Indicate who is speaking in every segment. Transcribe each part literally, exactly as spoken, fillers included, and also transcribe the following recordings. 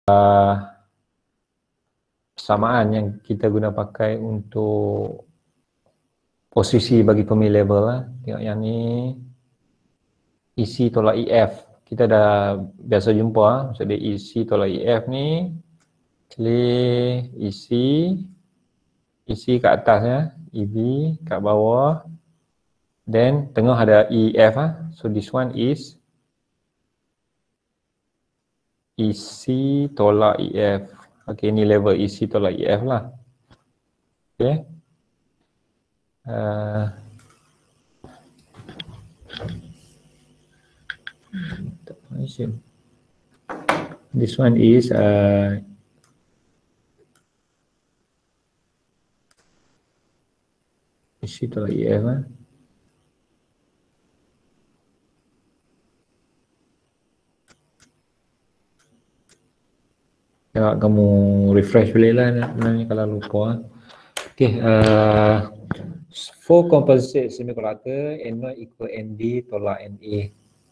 Speaker 1: uh, persamaan yang kita guna pakai untuk posisi bagi pemilih level lah. Tengok yang ni, E C tolak E F. Kita dah biasa jumpa, maksud dia E C tolak E F ni, klik E C, E C kat atas ya, E B kat bawah, then tengah ada E F ah. So this one is E C tolak E F. Okay, ni level E C tolak E F lah. Okay. Uh, this one is uh, E C tolak E F lah. Kalau kamu refresh balik lah ni kalau lupa. Okay, uh, for composite semiconductor, N zero equal N D tolak N A.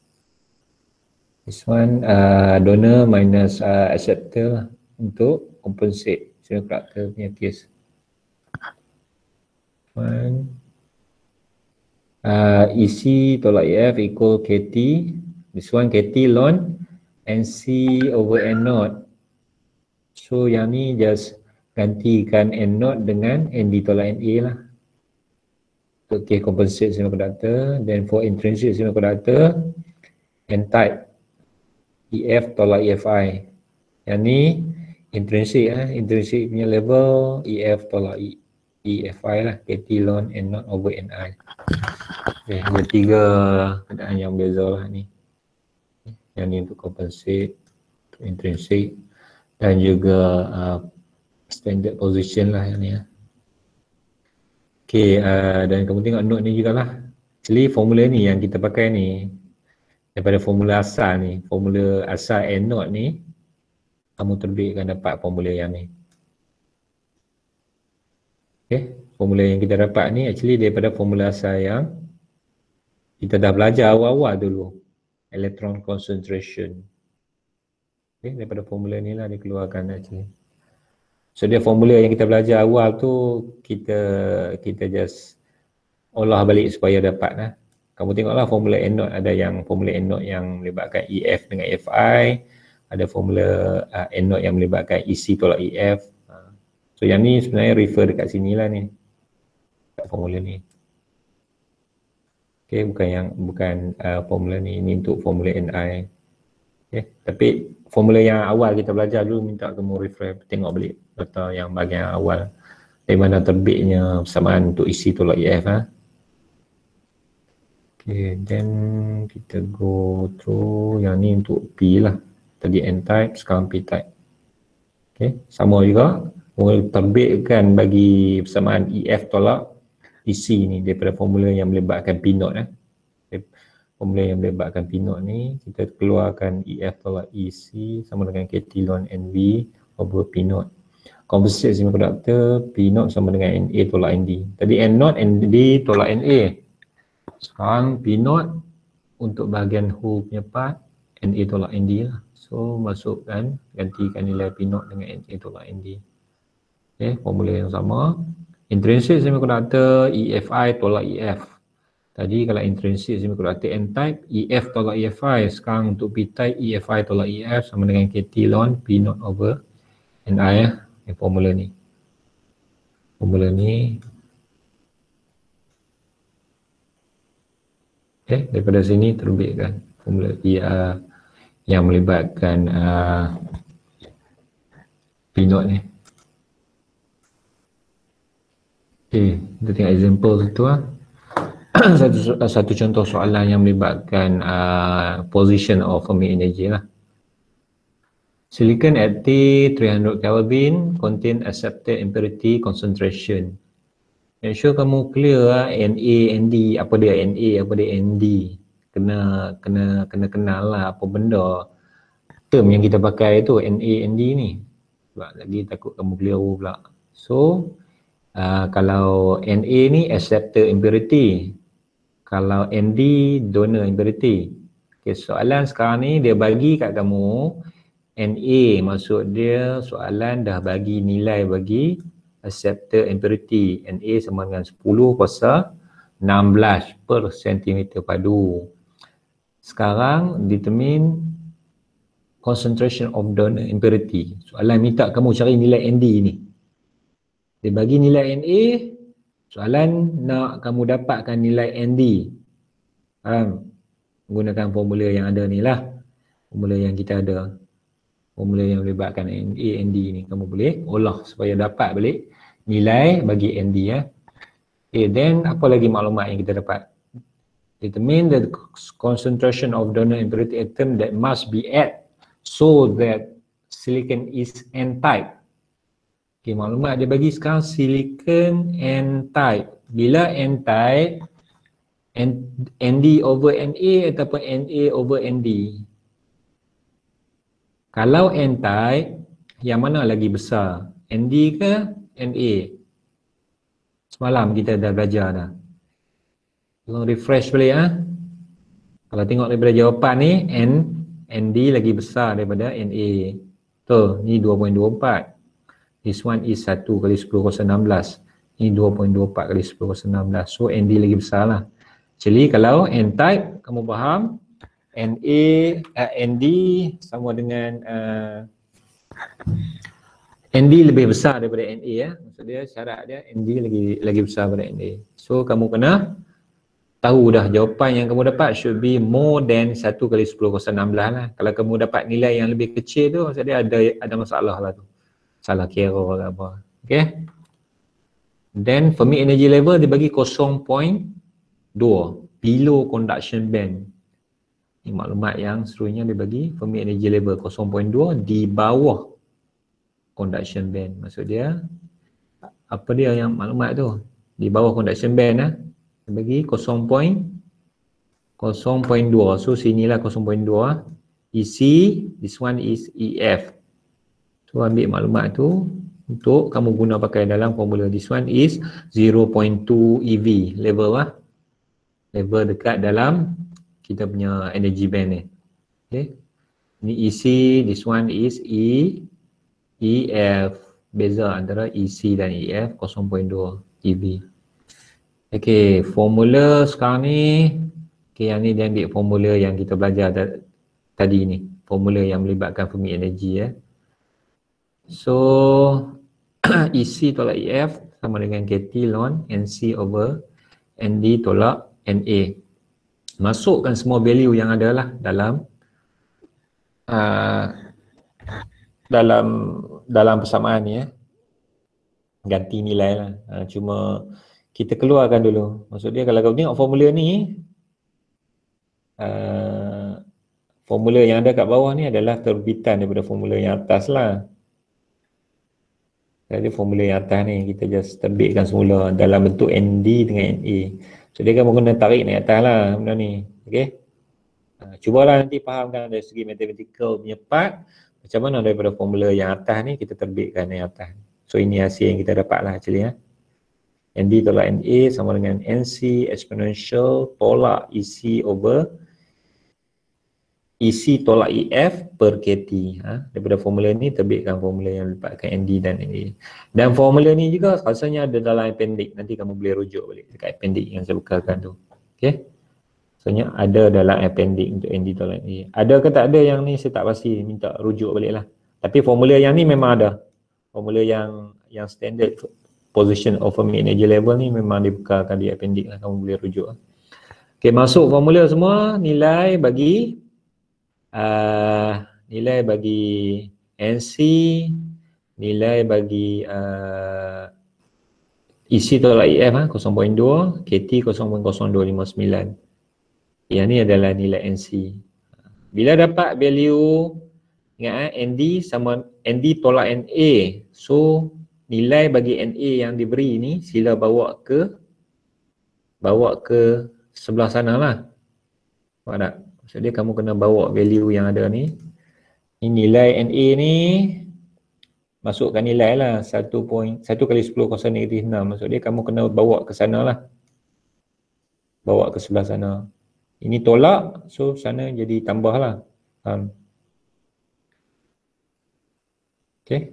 Speaker 1: This one uh, donor minus uh, acceptor lah untuk composite semiconductor punya case. One uh, E C tolak E F equal K T. This one K T ln N C over N zero. So yang ni just gantikan N zero dengan N D tolak N A lah. Untuk case composite semiconductor. Then for intrinsic semiconductor, N-type E F tolak E F I. Yang ni intrinsic eh, intrinsic punya level E F tolak E, E F I lah, K T ln N zero over N I. Okay, ada tiga keadaan yang beza lah ni. Yang ni untuk composite, untuk intrinsic dan juga uh, standard position lah yang ni ya. Okay, uh, dan kamu tengok note ni jugalah. Actually formula ni yang kita pakai ni daripada formula asal ni, formula asal N zero ni, kamu terbitkan dapat formula yang ni. Okay, formula yang kita dapat ni actually daripada formula asal yang kita dah belajar awal-awal dulu, electron concentration. Okay, daripada formula ni lah dikeluarkan actually. So dia formula yang kita belajar awal tu kita kita just olah balik supaya dapat lah. Kamu tengoklah formula N zero, ada yang formula N zero yang melibatkan E F dengan E F I, ada formula uh, N zero yang melibatkan E C tolak E F. Uh, so yang ni sebenarnya refer dekat sini lah ni, dekat formula ni. Okay, bukan yang bukan uh, formula ni, ni untuk formula N I. Okay, tapi formula yang awal kita belajar dulu, minta kamu refresh, tengok balik data yang bahagian awal dari mana terbitnya persamaan untuk E C tolak E F ha. Okay, then kita go through yang ni untuk P lah. Tadi N-type, sekarang P-type. Okay, sama juga. Mula terbitkan bagi persamaan E F tolak E C ni daripada formula yang melibatkan P zero eh. Formula yang melibatkan P zero ni, kita keluarkan E F tolak E C sama dengan K T ln N V over P zero. Composite semiconductor, P zero sama dengan N A tolak N D. Tadi N zero, N D tolak N A. Sekarang P zero untuk bahagian whole punya part, N A tolak N D lah. So masukkan, gantikan nilai P zero dengan N A tolak N D. Okay, formula yang sama. Intrinsic semiconductor, E F I tolak E F. Tadi kalau intrinsic semiconductor N-type, E F tolak E F I. Sekarang untuk P-type, E F I tolak E F sama dengan K T ln P zero over N I ya. Ini formula ni. Formula ni. Okay, daripada sini terbitkan formula E uh, yang melibatkan uh, P zero ni. Okay, kita tengok example tu lah. satu, satu contoh soalan yang melibatkan uh, position of Fermi energy lah. Silicon at T three hundred Kelvin contain accepted impurity concentration. Make sure kamu clear lah N A, N D, apa dia N A, apa dia N D. Kena kena kena kenal lah apa benda term yang kita pakai tu N A, N D ni. Sebab lagi takut kamu keliru pula. So uh, kalau N A ni accepted impurity, kalau N D donor impurity. Okay, soalan sekarang ni dia bagi kat kamu N A maksud dia soalan dah bagi nilai bagi acceptor impurity. N A sama dengan sepuluh kuasa enam belas per sentimeter padu. Sekarang determine concentration of donor impurity. Soalan minta kamu cari nilai N D ni. Dia bagi nilai N A, soalan nak kamu dapatkan nilai N D. Faham? Menggunakan formula yang ada ni lah. Formula yang kita ada. Formula yang melibatkan N A, N D ni. Kamu boleh olah supaya dapat balik nilai bagi N D ya. Okay, then apa lagi maklumat yang kita dapat? Determine the concentration of donor impurity atom that must be added so that silicon is N-type. Okay, maklumat dia bagi sekarang silicon N-type. Bila N-type, N D over N A ataupun N A over N D. Kalau N-type, yang mana lagi besar? N D ke N A? Semalam kita dah belajar dah. Tolong refresh balik ha. Kalau tengok daripada jawapan ni, N, N D lagi besar daripada N A. Betul, ni dua perpuluhan dua empat. This one is satu kali sepuluh kuasa enam belas. Ni dua perpuluhan dua empat kali sepuluh kuasa enam belas. So N D lagi besar lah. Jadi kalau N-type, kamu faham, N A, uh, N D sama dengan uh, N D lebih besar daripada N A ya. Maksud dia syarat dia N D lagi lagi besar daripada N A. So kamu kena tahu dah jawapan yang kamu dapat should be more than satu kali sepuluh kuasa enam belas lah. Kalau kamu dapat nilai yang lebih kecil tu, maksud dia ada ada masalah lah tu. Salah kira ke apa. Okay. Then Fermi energy level dia bagi kosong perpuluhan dua below conduction band. Ini maklumat yang seterusnya dia bagi Fermi energy level kosong perpuluhan dua di bawah conduction band. Maksud dia apa dia yang maklumat tu? Di bawah conduction band lah. Dia bagi kosong perpuluhan dua. So sinilah kosong perpuluhan dua. E C, this one is E F. So ambil maklumat tu untuk kamu guna pakai dalam formula. This one is zero point two E V level lah. Level dekat dalam kita punya energy band ni. Okay. Ni E C, this one is E, E F. Beza antara E C dan E F kosong perpuluhan dua E V. Okay, formula sekarang ni, okay, yang ni dia ambil formula yang kita belajar tadi ni. Formula yang melibatkan Fermi energy ya. So, E C tolak E F sama dengan K T ln N C over N D tolak N A. Masukkan semua value yang ada lah dalam uh, dalam dalam persamaan ni ya. Ganti nilai lah. Uh, cuma kita keluarkan dulu. Maksud dia kalau kau tengok formula ni, uh, formula yang ada kat bawah ni adalah terbitan daripada formula yang atas lah. Jadi formula yang atas ni kita just terbitkan semula dalam bentuk N D dengan N A. So dia kamu kena tarik naik atas lah benda ni. Okay. Uh, cubalah nanti fahamkan dari segi mathematical punya part macam mana daripada formula yang atas ni kita terbitkan naik atas. So ini hasil yang kita dapat lah actually ya. N D tolak N A sama dengan N C exponential tolak E C over E C tolak E F per K T. Ha? Daripada formula ni terbitkan formula yang melibatkan N D dan N A. Dan formula ni juga rasanya ada dalam appendix. Nanti kamu boleh rujuk balik dekat appendix yang saya bukakan tu. Okay. Rasanya ada dalam appendix untuk N D tolak N A. Ada ke tak ada yang ni saya tak pasti, minta rujuk balik lah. Tapi formula yang ni memang ada. Formula yang yang standard position of Fermi energy level ni memang dibukakan di appendix lah. Kamu boleh rujuk. Okay, masuk formula semua. Nilai bagi Uh, nilai bagi N C, nilai bagi uh, E C tolak E F ha, kosong perpuluhan dua, K T kosong perpuluhan kosong dua lima sembilan. Yang ni adalah nilai N C. Bila dapat value, ingat eh, N D sama N D tolak N A. So nilai bagi N A yang diberi ni sila bawa ke bawa ke sebelah sana lah. Nampak tak? Jadi kamu kena bawa value yang ada ni. Ini nilai N A ni masukkan nilai lah satu kali sepuluh kuasa negatif enam. Maksud dia kamu kena bawa ke sana lah. Bawa ke sebelah sana. Ini tolak, so sana jadi tambah lah. Um. Okay.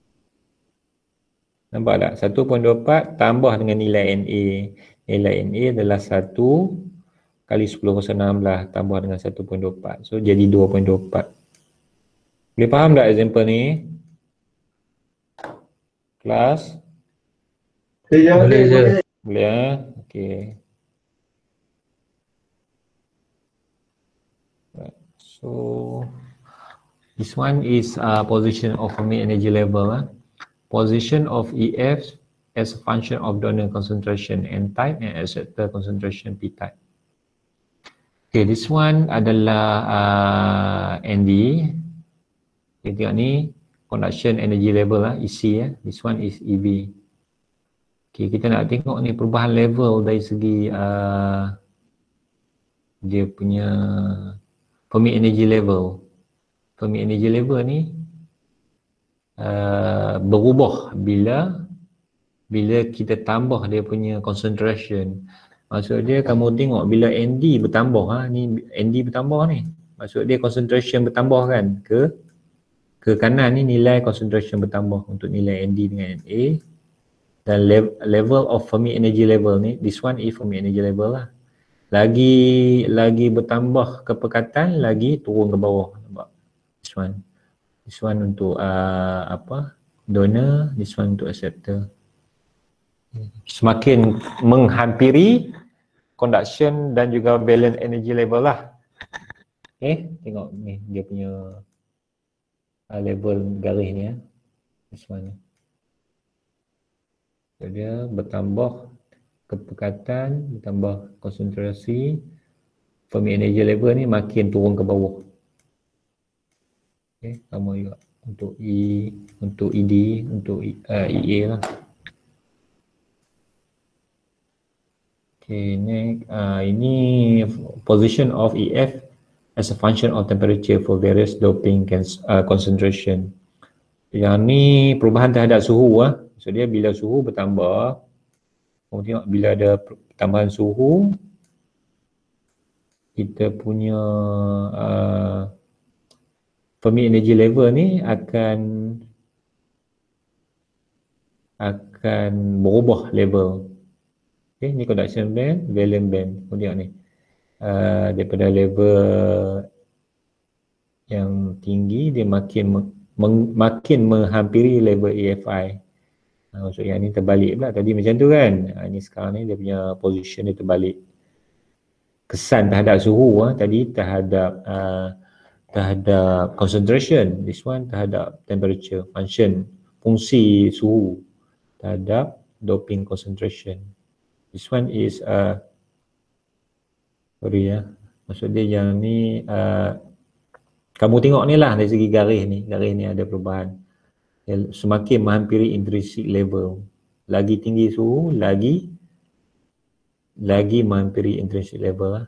Speaker 1: Nampak tak? satu perpuluhan dua empat tambah dengan nilai N A. Nilai N A adalah satu kali sepuluh kosong enam belas tambah dengan satu perpuluhan dua empat. So jadi dua perpuluhan dua empat. Boleh faham tak example ni? Kelas?
Speaker 2: Boleh je.
Speaker 1: Boleh ya? Okay. So this one is uh, position of Fermi energy level. Uh. Position of E F as a function of donor concentration N type and acceptor concentration P type. Okay, this one adalah uh, N D. Okay, tengok ni conduction energy level lah, E C ya. This one is E V. Okay, kita nak tengok ni perubahan level dari segi uh, dia punya Fermi energy level. Fermi energy level ni uh, berubah bila bila kita tambah dia punya concentration. Maksud dia kamu tengok bila N D bertambah, ha, ni N D bertambah ni. Maksud dia concentration bertambah kan, ke ke kanan ni nilai concentration bertambah untuk nilai N D dengan N A. Dan level of Fermi energy level ni, this one is Fermi energy level lah. Lagi lagi bertambah kepekatan, lagi turun ke bawah, nampak? This one. This one untuk uh, apa? Donor, this one untuk acceptor. Semakin menghampiri conduction dan juga balance energy level lah. Okay, tengok ni dia punya uh, level garis ni ya. This one. So, dia bertambah kepekatan, bertambah konsentrasi, Fermi energy level ni makin turun ke bawah. Okay, sama juga untuk E, untuk E D, untuk uh, E A lah. Okay, next, uh, ini position of E F as a function of temperature for various doping uh, concentration. Yang ni perubahan terhadap suhu lah. So dia bila suhu bertambah, kamu tengok bila ada tambahan suhu, kita punya uh, Fermi energy level ni akan akan berubah level. Okay, ni conduction band, valence band. Kau tengok ni. Uh, daripada level yang tinggi, dia makin meng, makin menghampiri level A F I. Uh, maksud yang ni terbalik pula. Tadi macam tu kan. Uh, ni sekarang ni dia punya position dia terbalik. Kesan terhadap suhu uh, tadi terhadap uh, terhadap concentration. This one terhadap temperature, function, fungsi suhu terhadap doping concentration. This one is uh, sorry ya, maksud dia yang ni uh, kamu tengok ni lah dari segi garis ni, garis ni ada perubahan. Semakin menghampiri intrinsic level, lagi tinggi suhu, lagi lagi menghampiri intrinsic level lah.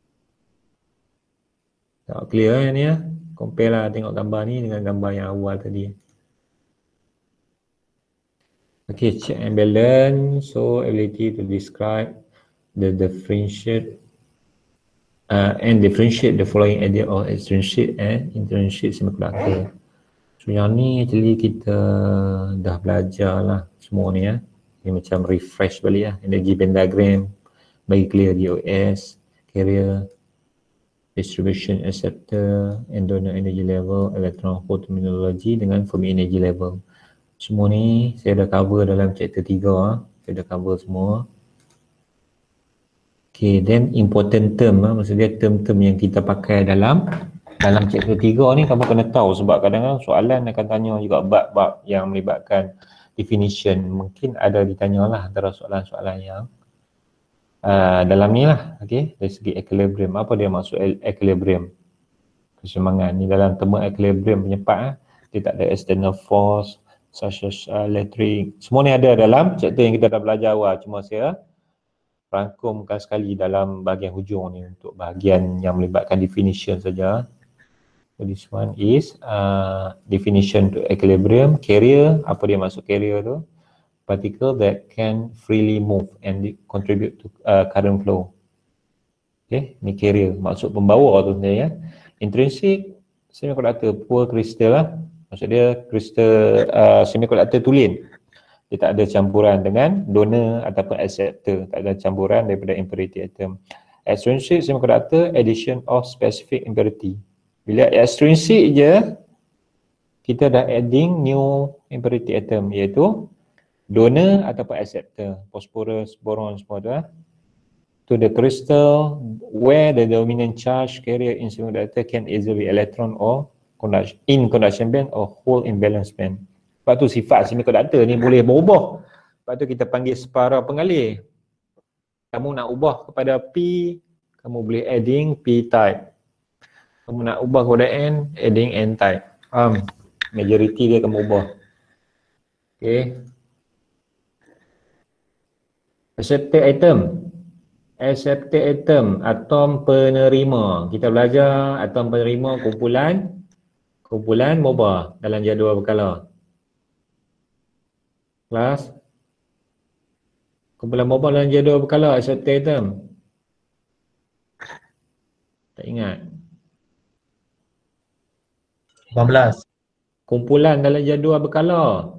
Speaker 1: Tak clear kan ni ya? Compare lah, tengok gambar ni dengan gambar yang awal tadi. Okay, check and balance. So ability to describe the differentiate uh, and differentiate the following idea of extrinsic and intrinsic semiconductor. So yang ni actually kita dah belajar lah semua ni ya. Ni macam refresh balik lah. Energy band diagram, bagi clear D O S, carrier, distribution acceptor, and donor energy level, electron hole terminology dengan Fermi energy level. Semua ni saya dah cover dalam chapter tiga ha. Saya dah cover semua. Okay, then important term ha. Maksudnya term-term yang kita pakai dalam dalam chapter tiga ni kamu kena tahu, sebab kadang-kadang soalan akan tanya juga bab-bab yang melibatkan definition. Mungkin ada ditanya lah antara soalan-soalan yang uh, dalam ni lah. Okay, dari segi equilibrium, apa dia maksud equilibrium? Keseimbangan ni dalam terma equilibrium penyepat ha. Dia tak ada external force such as uh, electric. Semua ni ada dalam chapter yang kita dah belajar awal. Cuma saya rangkumkan sekali dalam bahagian hujung ni untuk bahagian yang melibatkan definition saja. So this one is uh, definition to equilibrium. Carrier, apa dia maksud carrier tu? Particle that can freely move and contribute to uh, current flow. Okay, ni carrier, maksud pembawa tu sebenarnya. Intrinsic, semiconductor, poor crystal lah. Maksud dia kristal uh, semiconductor tulen. Dia tak ada campuran dengan donor ataupun acceptor, tak ada campuran daripada impurity atom. Extrinsic semiconductor addition of specific impurity. Bila extrinsic je, kita dah adding new impurity atom, iaitu donor ataupun acceptor, phosphorus, boron, semua tu, eh? To the crystal where the dominant charge carrier in semiconductor can either be electron or conduction, in conduction band or hole in valence band. Sebab tu sifat semiconductor ni boleh berubah. Sebab tu kita panggil separa pengalih. Kamu nak ubah kepada P, kamu boleh adding P type. Kamu nak ubah kepada N, adding N type. Um, majority dia akan berubah. Okay. Acceptor atom. Acceptor atom, atom penerima. Kita belajar atom penerima kumpulan kumpulan MOBA dalam jadual berkala. Kelas. Kumpulan MOBA dalam jadual berkala, acceptor atom. Tak ingat.
Speaker 2: lapan belas.
Speaker 1: Kumpulan dalam jadual berkala.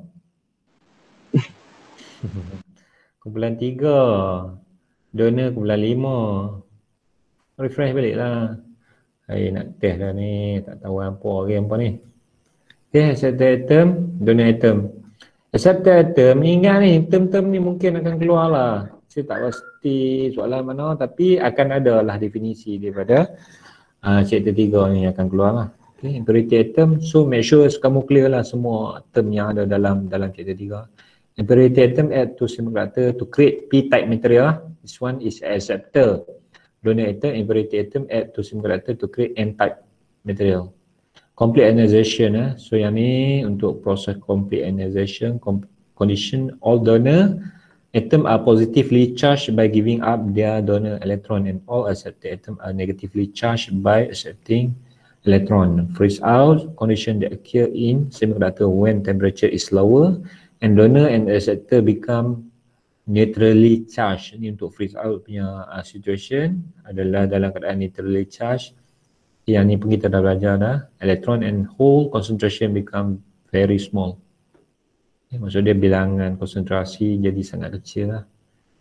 Speaker 1: Kumpulan tiga. Donor kumpulan lima. Refresh balik lah. Hai nak test dah ni. Tak tahu apa lagi apa ni. Okay, acceptor atom, donor atom. Acceptor atom, ingat ni, term-term ni mungkin akan keluar lah. Saya tak pasti soalan mana, tapi akan ada lah definisi daripada uh, chapter tiga ni akan keluar lah. Okay, impurity atom. So make sure kamu clear lah semua term yang ada dalam dalam chapter tiga. Impurity atom add to semiconductor to create P-type material. This one is acceptor. Donor atom, impurity atom add to semiconductor to create N-type material. Complete ionization. Eh. So yang ni untuk proses complete ionization condition, all donor atom are positively charged by giving up their donor electron and all acceptor atom are negatively charged by accepting electron. Freeze out condition that occur in semiconductor when temperature is lower and donor and acceptor become neutrally charged. Ini untuk freeze out punya uh, situation adalah dalam keadaan neutrally charged. Yang ni pun kita dah belajar dah. Electron and hole concentration become very small. Okay, maksud dia bilangan konsentrasi jadi sangat kecil lah.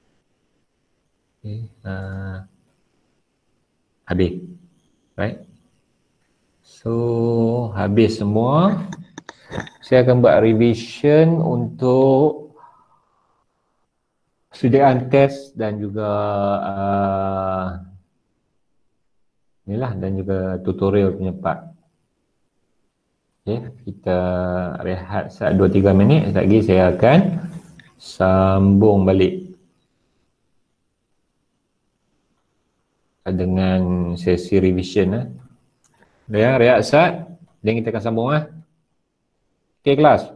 Speaker 1: Okay, uh, habis. Right. So habis semua. Saya akan buat revision untuk sediaan test dan juga uh, inilah dan juga tutorial punya part. Okay, kita rehat saat dua tiga minit. Sekejap lagi saya akan sambung balik dengan sesi revision. Eh. Ya, rehat saat dan kita akan sambung. Eh. Okay, kelas?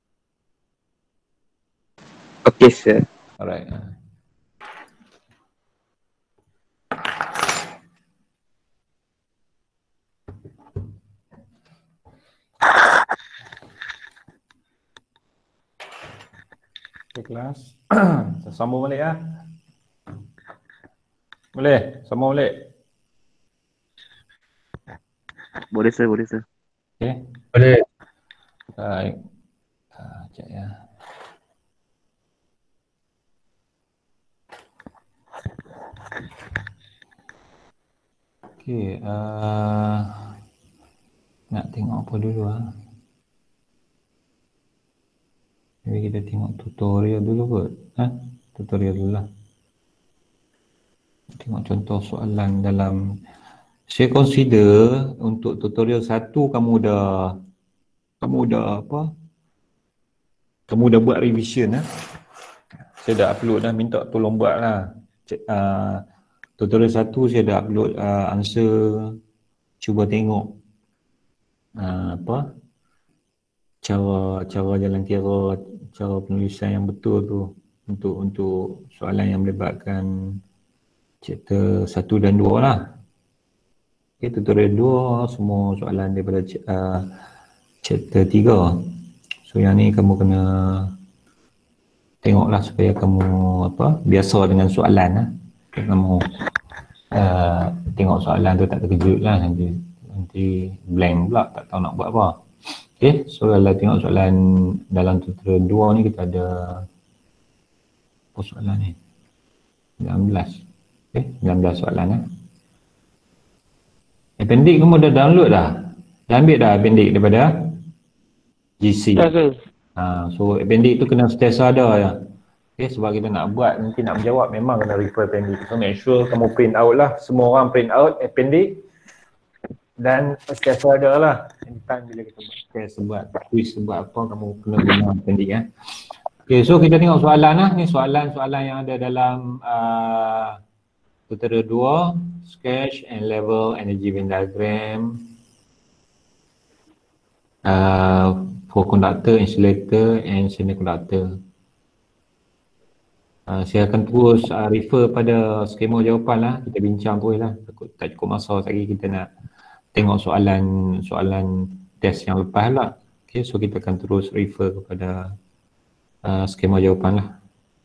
Speaker 3: Okay, sir.
Speaker 1: Alright. Okay, kelas. Sambung balik ya. Boleh? Sambung balik.
Speaker 3: Boleh, sir. Boleh, sir.
Speaker 1: Okay.
Speaker 2: Boleh.
Speaker 1: Baik. Ah, sekejap ya. Okay. Uh, nak tengok apa dulu ah? Jadi kita tengok tutorial dulu kot. Ha? Tutorial dulu lah. Tengok contoh soalan dalam. Saya consider untuk tutorial satu kamu dah kamu dah apa? Kamu dah buat revision eh? Saya dah upload dah, minta tolong buat lah. Uh, tutorial satu saya dah upload uh, answer. Cuba tengok uh, apa? cara cara jalan kira, cara penulisan yang betul tu untuk untuk soalan yang melibatkan chapter satu dan dua lah. Okay, tutorial dua semua soalan daripada uh, chapter tiga. So yang ni kamu kena tengoklah supaya kamu apa biasa dengan soalan lah. Kamu uh, tengok soalan tu tak terkejut lah, nanti nanti blank pula tak tahu nak buat apa. Okay, so kalau tengok soalan dalam tutorial dua ni kita ada apa soalan ni? sembilan belas. Okay, sembilan belas soalan eh. Appendix kamu dah download dah? Dah ambil dah appendix daripada G C?
Speaker 3: Ya, sir.
Speaker 1: Ha, so appendix tu kena sentiasa ada ya. Okay, sebab kita nak buat nanti nak menjawab memang kena refer appendix. So make sure kamu print out lah. Semua orang print out appendix dan sentiasa ada lah. Anytime bila kita buat test, buat quiz, buat apa, kamu kena guna appendix ya. Okay, so kita tengok soalan lah. Ni soalan-soalan yang ada dalam uh, tutorial dua, sketch and level energy Venn diagram uh, for conductor, insulator and semiconductor. Uh, saya akan terus uh, refer pada skema jawapan lah, kita bincang terus lah, tak cukup masa lagi kita nak tengok soalan soalan test yang lepas lah. Okay, so kita akan terus refer kepada uh, skema jawapan lah.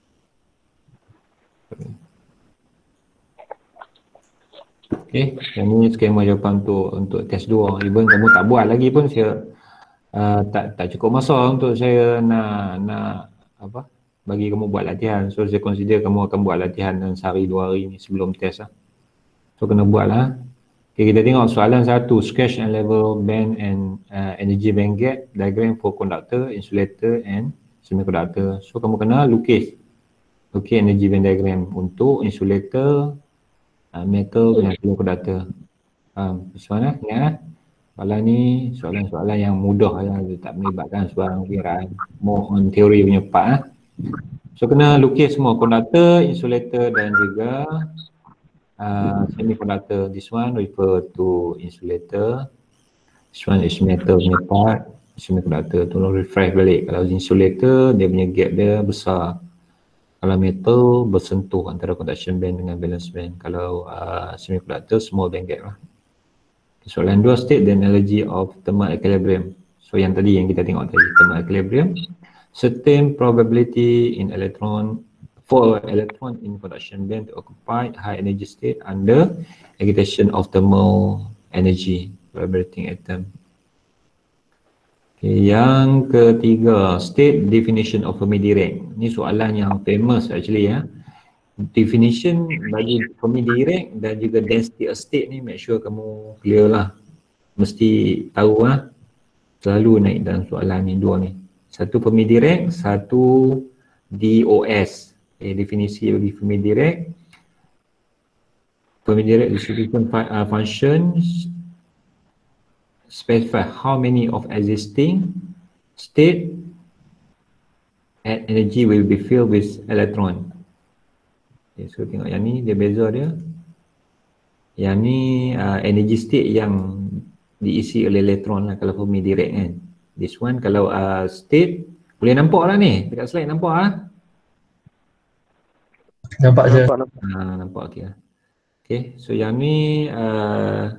Speaker 1: Okay, yang ni skema jawapan untuk untuk test dua. Even kamu tak buat lagi pun saya uh, tak tak cukup masa untuk saya nak nak apa bagi kamu buat latihan. So saya consider kamu akan buat latihan dalam sehari dua hari ni sebelum test lah. So kena buat lah. Okay, kita tengok soalan satu, sketch and level band and uh, energy band gap diagram for conductor, insulator and semiconductor. So kamu kena lukis lukis energy band diagram untuk insulator, uh, metal dengan semiconductor. Um, soalan ingat lah. Soalan ni soalan-soalan yang mudah lah, tak melibatkan sebarang kiraan, more on teori punya part lah. So kena lukis semua conductor, insulator dan juga uh, semiconductor. This one refer to insulator, this one is metal punya part, semiconductor. Tolong refresh balik. Kalau insulator dia punya gap dia besar, kalau metal bersentuh antara conduction band dengan valence band. Kalau uh, semiconductor small band gap lah. Soalan dua, state the analogy of thermal equilibrium. So yang tadi yang kita tengok tadi, thermal equilibrium. Certain probability in electron for electron in conduction band to occupy high energy state under agitation of thermal energy vibrating atom. Okay, yang ketiga, state definition of Fermi Dirac. Ni soalan yang famous actually ya. Definition bagi Fermi Dirac dan juga density of state ni make sure kamu clear lah. Mesti tahu lah. Selalu naik dalam soalan ni dua ni. Satu Fermi Dirac, satu D O S. Okay, definisi bagi Fermi Dirac. Fermi Dirac distribution uh, function specify how many of existing state at energy will be filled with electron. Okay, so tengok yang ni dia beza dia. Yang ni uh, energy state yang diisi oleh elektron lah kalau Fermi Dirac kan. This one kalau uh, state boleh nampak lah ni dekat slide, nampak lah.
Speaker 2: Nampak je.
Speaker 3: Nampak, nampak.
Speaker 1: Ha, nampak okey lah. Okay, so yang ni uh,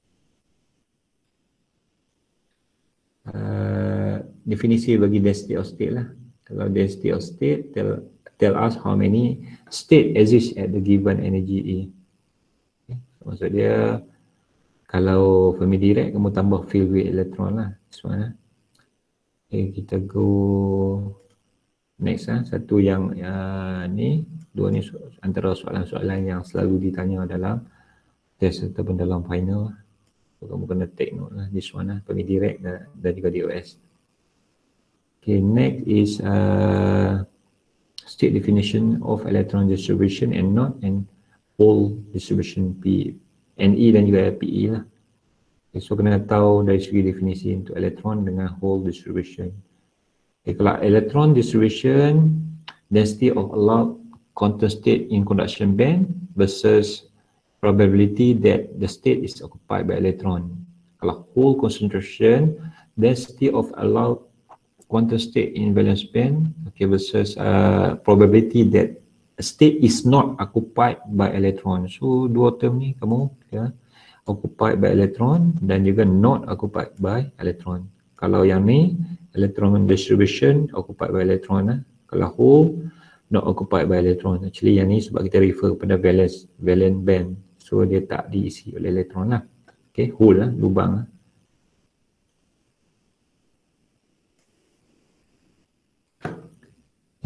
Speaker 1: uh, definisi bagi density of state lah. Kalau density of state tell, tell us how many state exist at the given energy E. Okay, so maksud dia kalau Fermi Dirac kamu tambah field with electron lah. This one lah. Okay, kita go next lah. Satu yang uh, ni, dua ni so, antara soalan-soalan yang selalu ditanya dalam test ataupun dalam final. So kamu kena take note lah. This one lah, Fermi Dirac dan, dan juga D O S. Okay, next is uh, state definition of electron distribution and not and hole distribution P, N E dan juga P E lah. Okay, so kena tahu dari segi definisi untuk elektron dengan hole distribution. Okay, kalau electron distribution, density of allowed quantum state in conduction band versus probability that the state is occupied by electron. Kalau hole concentration, density of allowed quantum state in valence band, okay, versus uh, probability that a state is not occupied by electron. So dua term ni kamu ya, occupied by electron dan juga not occupied by electron. Kalau yang ni electron distribution occupied by electron lah. Kalau hole not occupied by electron. Actually yang ni sebab kita refer kepada valence valence band. So dia tak diisi oleh elektron lah. Okay, hole lah, lubang lah.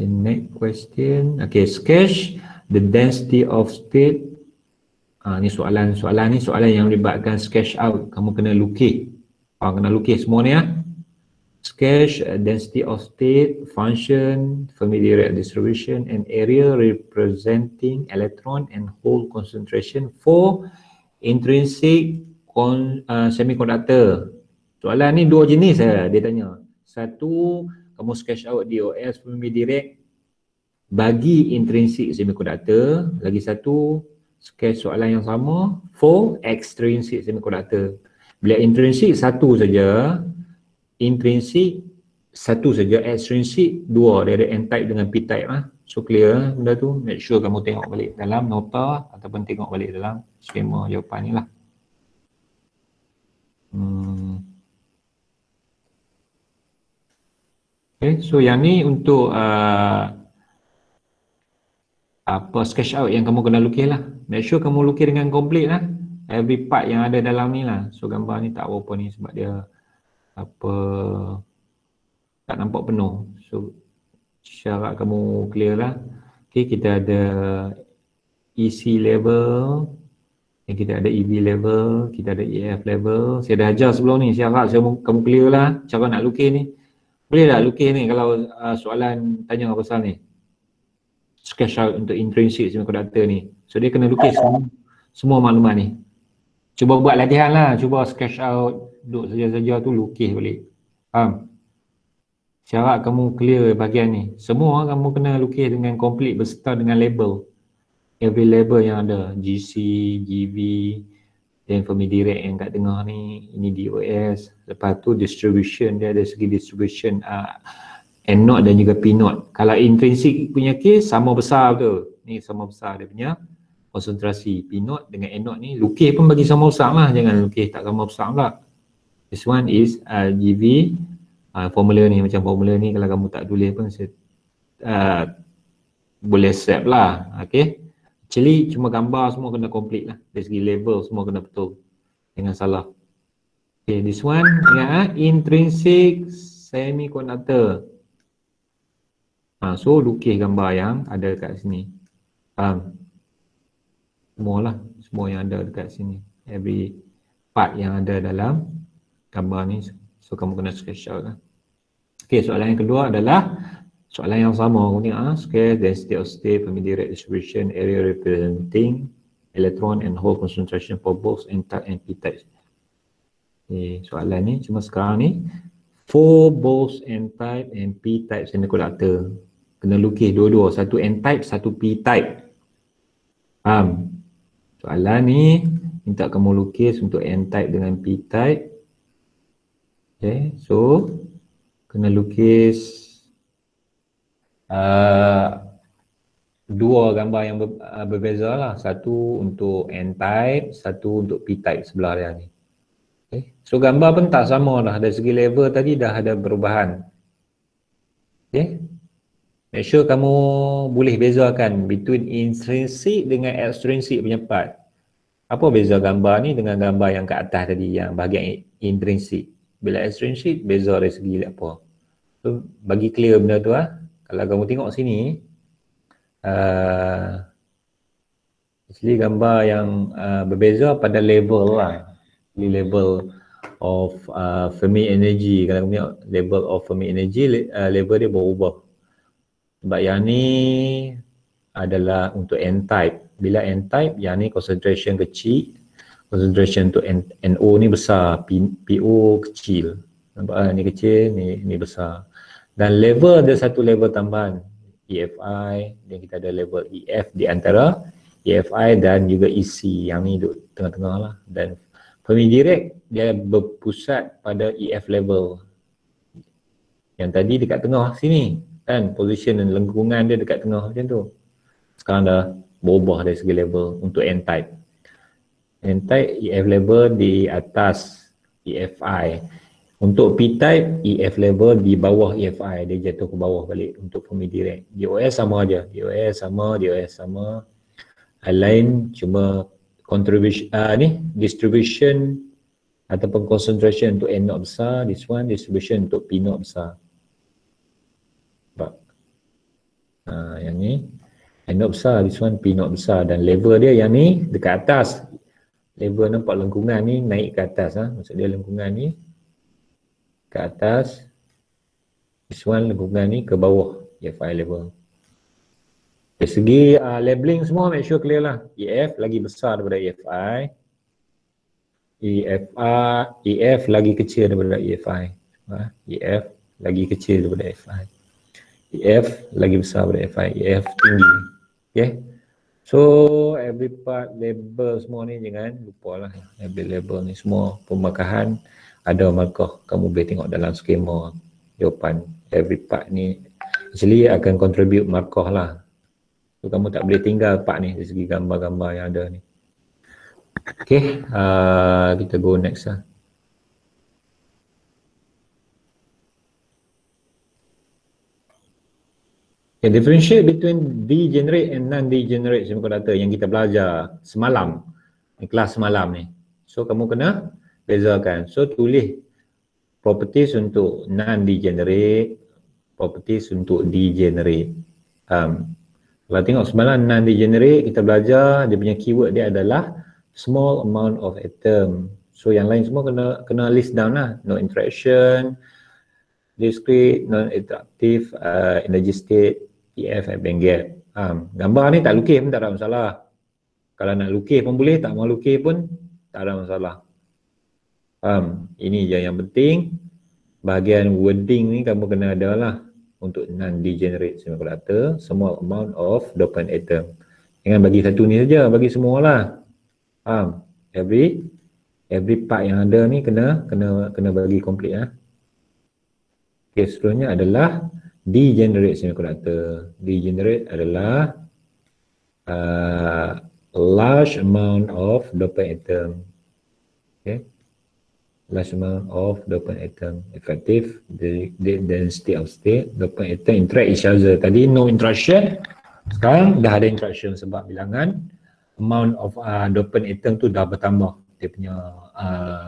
Speaker 1: Okay, next question. Okay, sketch the density of state. Ah, ni soalan, soalan ni soalan yang melibatkan sketch out. Kamu kena lukis. Ah, kena lukis semua ni ah. Sketch uh, density of state, function, Fermi-Dirac distribution, and area representing electron and hole concentration for intrinsic con, uh, semiconductor. Soalan ni dua jenis lah dia tanya. Satu, kamu sketch out D O S Fermi-Dirac bagi intrinsic semiconductor. Lagi satu, sketch soalan yang sama for extrinsic semiconductor. Bila intrinsic satu saja, intrinsik satu saja, extrinsic dua, dia ada n-type dengan p-type lah. So clear benda tu, make sure kamu tengok balik dalam nota ataupun tengok balik dalam skema jawapan ni lah. hmm. Okay, so yang ni untuk uh, apa sketch out yang kamu kena lukis lah. Make sure kamu lukis dengan complete lah, every part yang ada dalam ni lah. So gambar ni tak apa-apa ni sebab dia apa tak nampak penuh, so syarat kamu clear lah. Okay, kita ada E C level, dan kita ada E V level, kita ada E F level. Saya dah ajar sebelum ni, syarat saya kamu clear lah cara nak lukis ni. Boleh tak lukis ni kalau uh, soalan tanya pasal ni sketch out untuk intrinsic semiconductor ni. So dia kena lukis semua, semua maklumat ni. Cuba buat latihan lah, cuba sketch out, duduk saja-saja tu lukis balik. Faham? Syarat kamu clear bahagian ni. Semua kamu kena lukis dengan complete beserta dengan label. Every label yang ada, G C, G V, dan Fermi-Dirac yang kat tengah ni, ini D O S. Lepas tu distribution, dia ada segi distribution uh, N zero dan juga P zero. Kalau intrinsic punya case, sama besar tu. Ni sama besar dia punya konsentrasi. P zero dengan N zero ni lukis pun bagi sama besar lah, jangan lukis tak sama besar pula. This one is uh, G V, uh, formula ni macam formula ni kalau kamu tak tulis pun saya, uh, boleh accept lah. Okay, actually cuma gambar semua kena complete lah, dari segi label semua kena betul, jangan salah. Okay, this one ingat ah, intrinsic semiconductor. Ha, so lukis gambar yang ada kat sini. Faham? Semua lah, semua yang ada dekat sini, every part yang ada dalam gambar ni, so kamu kena sketch out lah. Okay, soalan yang kedua adalah soalan yang sama, kamu tengok ah, sketch density of state, Fermi-Dirac distribution, area representing electron and hole concentration for both n-type and p-type. Okay, soalan ni cuma sekarang ni for both n-type and p-type semiconductor, kena lukis dua-dua, satu n-type, satu p-type. Faham? Soalan ni minta kamu lukis untuk n-type dengan p-type. Okay, so kena lukis uh, dua gambar yang ber, uh, berbeza lah. Satu untuk n-type, satu untuk p-type sebelah dia ni. Okay, so gambar pun tak sama lah, dari segi level tadi dah ada perubahan. Okay, make sure kamu boleh bezakan between intrinsic dengan extrinsic punya part. Apa beza gambar ni dengan gambar yang kat atas tadi, yang bahagian intrinsic. Bila extrinsic, beza dari segi apa. So, bagi clear benda tu lah. Kalau kamu tengok sini, uh, actually gambar yang uh, berbeza pada level lah. Level of uh, Fermi energy. Kalau kamu tengok level of Fermi energy, uh, level dia berubah. Sebab yang ni adalah untuk n-type. Bila n-type, yang ni concentration kecil, concentration untuk N O ni besar, P, PO kecil. Nampak lah, ni kecil, ni, ni besar. Dan level ada satu level tambahan, E F I, dan kita ada level E F di antara E F I dan juga E C, yang ni duduk tengah-tengah lah. Dan Fermi-Dirac dia berpusat pada E F level. Yang tadi dekat tengah sini, kan, position dan lengkungan dia dekat tengah macam tu. Sekarang dah berubah dari segi level untuk n-type. N-type E F level di atas E F I. Untuk p-type E F level di bawah E F I, dia jatuh ke bawah balik untuk Fermi-Dirac. D O S sama aja, D O S sama, D O S sama. Lain cuma contribution uh, ni distribution ataupun concentration untuk N zero besar, this one distribution untuk P zero besar. Nampak? Yang ni N naught besar, this one P naught besar, dan level dia yang ni dekat atas. Level nampak lengkungan ni naik ke atas, ha? Maksud dia lengkungan ni ke atas, this one lengkungan ni ke bawah, E F I level. Dari segi uh, labeling semua make sure clear lah. E F lagi besar daripada E F I, E F I, E F lagi kecil daripada E F I, ha? E F lagi kecil daripada E F I, E F lagi besar daripada E F I, E F tinggi. Okay, so every part label semua ni jangan lupa lah. Label label ni semua pemakahan ada markah, kamu boleh tengok dalam skema jawapan. Every part ni actually akan contribute markah lah, so kamu tak boleh tinggal part ni dari segi gambar-gambar yang ada ni. Okay, uh, kita go next lah. Okay, differentiate between degenerate and non-degenerate semiconductor yang kita belajar semalam, di kelas semalam ni. So kamu kena bezakan. So tulis properties untuk non-degenerate, properties untuk degenerate. Um, kalau tengok semalam non-degenerate, kita belajar dia punya keyword dia adalah small amount of atom. So yang lain semua kena kena list down lah. No interaction, discrete, non-interactive, uh, energy state, E F, band gap. Um, gambar ni tak lukis pun tak ada masalah. Kalau nak lukis pun boleh, tak mau lukis pun tak ada masalah. Um, ini je yang penting. Bahagian wording ni kamu kena ada lah untuk non-degenerate semiconductor, small amount of dopant atom. Jangan bagi satu ni saja, bagi semua lah. Um, every every part yang ada ni kena kena kena bagi complete lah. Okay, seterusnya adalah degenerate semiconductor. Degenerate adalah uh, large amount of dopant atom. Okay, large amount of dopant atom. Effective the, the density of state. Dopant atom interact each other. Tadi no interaction, sekarang dah ada interaction sebab bilangan amount of uh, dopant atom tu dah bertambah. Dia punya uh,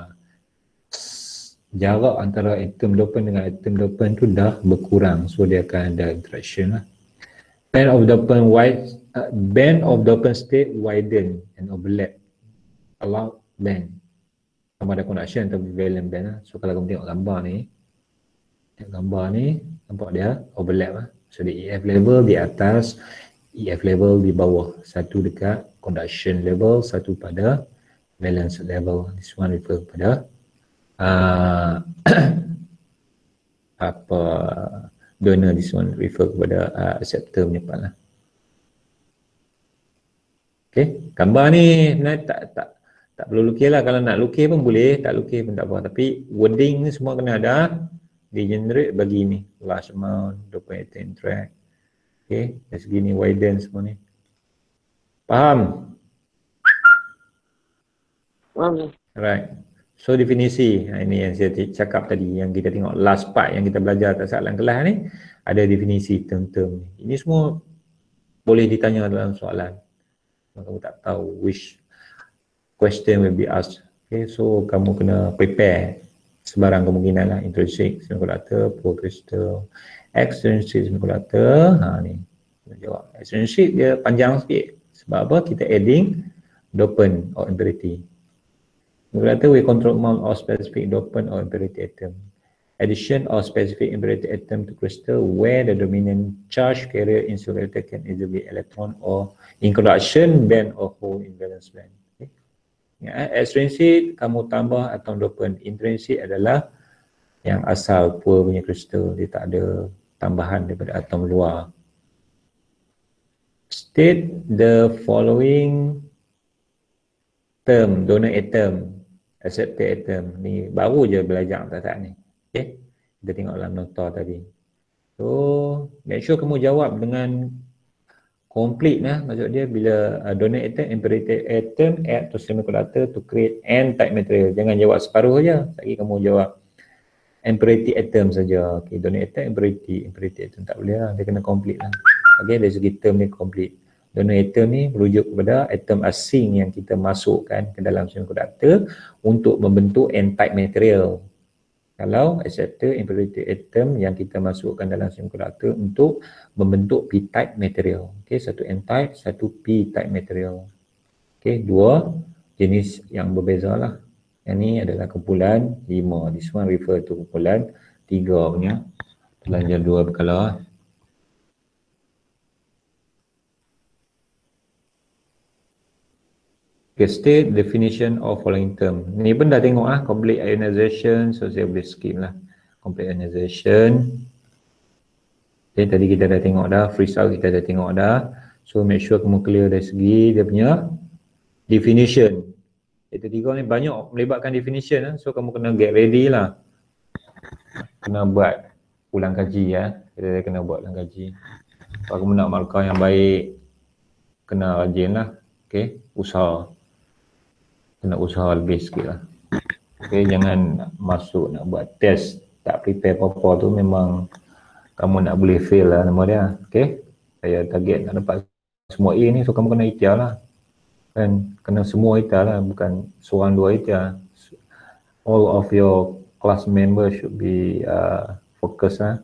Speaker 1: jarak antara atom dopant dengan atom dopant tu dah berkurang, so dia akan ada interaction lah. Band of dopant wide, uh, band of dopant state widen and overlap allow band. Sama ada conduction atau valence band lah. So kalau kamu tengok gambar ni, gambar ni nampak dia overlap lah. So di E F level di atas, E F level di bawah, satu dekat conduction level, satu pada valence level. This one refer pada Uh, apa donor, this one refer kepada uh, acceptor punya part lah. Okay, gambar ni sebenarnya tak tak tak perlu lukis lah. Kalau nak lukis pun boleh, tak lukis pun tak apa, tapi wording ni semua kena ada. Degenerate bagi ni large amount dopant atom interact. Okay, dari segi ni widen semua ni. Faham?
Speaker 3: Faham.
Speaker 1: Alright. So definisi, ini yang saya cakap tadi, yang kita tengok last part yang kita belajar atas soalan kelas ni, ada definisi term-term ni. Ini semua boleh ditanya dalam soalan. Kamu tak tahu which question will be asked. Okay, so kamu kena prepare sebarang kemungkinan lah. Intrinsic semiconductor, pro-crystal, extrinsic semiconductor. Ha ni, kita jawab. Extrinsic dia panjang sikit. Sebab apa? Kita adding dopant or impurity. Semiconductor we control amount of specific dopant or impurity atom. Addition of specific impurity atom to crystal where the dominant charge carrier insulator can either be electron or in conduction band or hole in valence band. Okay. Ya, extrinsic kamu tambah atom dopant. Intrinsic adalah yang asal pure punya kristal, dia tak ada tambahan daripada atom luar. State the following term, donor atom, acceptor atom. Ni baru je belajar tak ni. Okay, kita tengok dalam nota tadi. So make sure kamu jawab dengan complete lah. Maksud dia bila uh, donor atom, impurity atom add to semiconductor to create n-type material. Jangan jawab separuh je. Lagi kamu jawab impurity atom saja. Okay, donor atom, impurity, impurity atom tak boleh lah. Dia kena complete lah. Okay, dari segi term ni complete. Donor atom ni merujuk kepada atom asing yang kita masukkan ke dalam semiconductor untuk membentuk n-type material. Kalau acceptor impurity atom yang kita masukkan dalam semiconductor untuk membentuk p-type material. Okey, satu n-type, satu p-type material. Okey, dua jenis yang berbeza lah. Yang ni adalah kumpulan lima. This one refer to kumpulan tiga punya. Belajar dua berkala. Okay, state definition of following term. Ni pun dah tengok lah, complete ionization, so saya boleh skip lah. Complete ionization. Okay, tadi kita dah tengok dah, freestyle kita dah tengok dah. So make sure kamu clear dari segi dia punya definition. Itu tiga ni banyak melibatkan definition lah. So kamu kena get ready lah. Kena buat ulang kaji ya. Kita kena buat ulang kaji. Kalau kamu nak markah yang baik, kena rajin lah. Okay, usaha. Kena usaha lebih sikit lah. Okay, jangan masuk nak buat test tak prepare apa-apa tu, memang kamu nak boleh fail lah nama dia. Okay, saya target nak dapat semua A ni, so kamu kena ikhtiar lah. Kan, kena semua ikhtiar lah, bukan seorang dua ikhtiar. All of your class members should be uh, focus lah.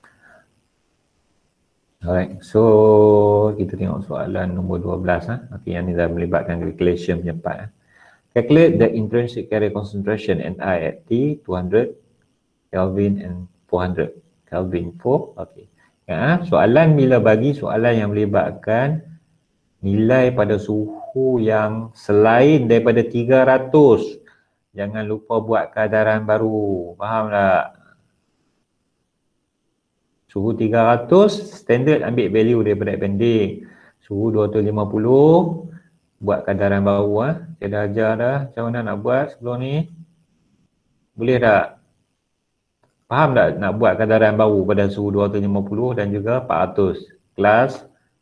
Speaker 1: Alright, so kita tengok soalan nombor dua belas lah. Okay, yang ni dah melibatkan calculation punya part lah. Calculate the intrinsic carrier concentration Ni at T two hundred Kelvin and four hundred Kelvin for. Okay. Ya, soalan bila bagi soalan yang melibatkan nilai pada suhu yang selain daripada tiga ratus, jangan lupa buat kadaran baru. Faham tak? Suhu tiga ratus, standard ambil value daripada appendix. Suhu dua ratus lima puluh, buat kadaran baru ah. Saya dah ajar dah macam mana nak buat sebelum ni. Boleh tak? Faham tak nak buat kadaran baru pada suhu dua ratus lima puluh dan juga empat ratus? Kelas?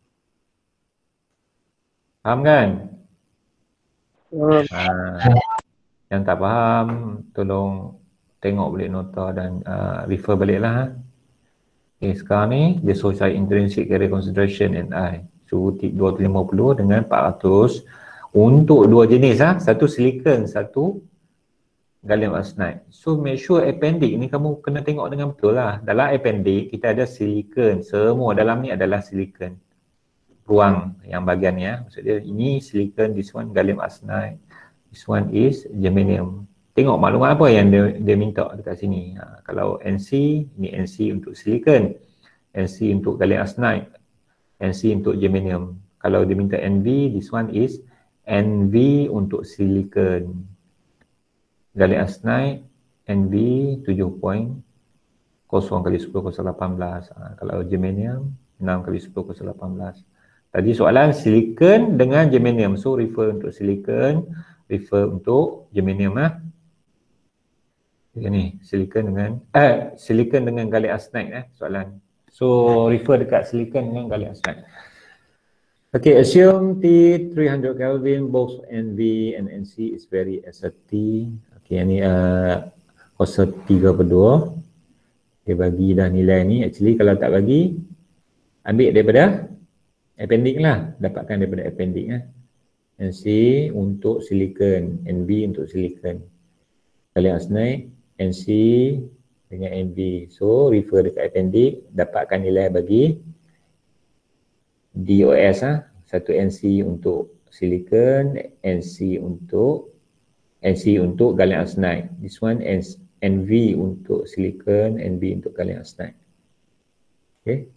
Speaker 1: Faham kan?
Speaker 3: Oh.
Speaker 1: Ha. Yang tak faham, tolong tengok balik nota dan uh, refer balik lah. Okay, sekarang ni dia suruh cari intrinsic carrier concentration Ni. Suhu dua ratus lima puluh dengan empat ratus untuk dua jenis lah, satu silicon, satu gallium arsenide. So make sure appendix ni kamu kena tengok dengan betul lah. Dalam appendix kita ada silicon, semua dalam ni adalah silicon. Ruang yang bahagian ni ya. Maksudnya ini silicon, this one gallium arsenide, this one is germanium. Tengok maklumat apa yang dia, dia minta dekat sini. Ha, kalau N C, ini N C untuk silicon, N C untuk gallium arsenide, N C untuk germanium. Kalau dia minta N V, this one is N V untuk silicon. Gallium arsenide, N V tujuh kosong kosong kali sepuluh kosong lapan belas. Ha, kalau germanium enam kali sepuluh kosong lapan belas. Tadi soalan silicon dengan germanium. So refer untuk silicon, refer untuk germanium lah. Okay, ni silicon dengan eh silicon dengan gallium arsenide eh soalan. So refer dekat silicon dengan gallium arsenide. Okay, assume T three hundred Kelvin, both N V and N C is very assertive. Okay, yang ni uh, kuasa tiga per dua. Dia bagi dah nilai ni. Actually kalau tak bagi, ambil daripada appendix lah. Dapatkan daripada appendix lah. N C untuk silicon, N V untuk silicon. Gallium arsenide, N C dengan N V. So refer dekat appendix, dapatkan nilai bagi D O S ah, satu N C untuk silicon, N C untuk N C untuk gallium arsenide. This one N V untuk silicon, N V untuk gallium arsenide. Okay.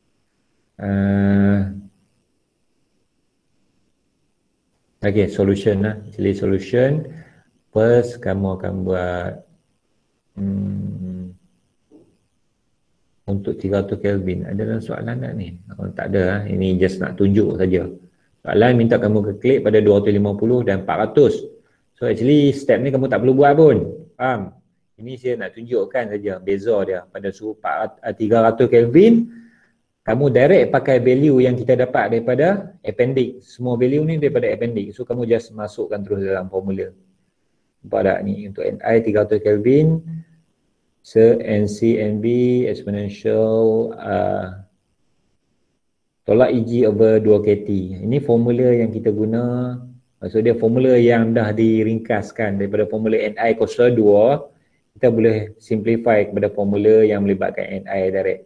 Speaker 1: Uh, okay, solution lah. Actually solution. First kamu akan buat hmm, untuk tiga ratus Kelvin. Ada dalam soalan tak ni? Oh, tak ada lah. Ini just nak tunjuk saja. Soalan minta kamu klik pada dua ratus lima puluh dan empat ratus. So actually step ni kamu tak perlu buat pun. Faham? Ini saya nak tunjukkan saja beza dia. Pada suhu tiga ratus Kelvin, kamu direct pakai value yang kita dapat daripada appendix. Semua value ni daripada appendix. So kamu just masukkan terus dalam formula. Nampak tak ni? Untuk Ni tiga ratus Kelvin, se N C N V exponential uh, tolak E G over dua K T. Ini formula yang kita guna. Maksud dia formula yang dah diringkaskan daripada formula Ni kuasa dua kita boleh simplify kepada formula yang melibatkan Ni direct.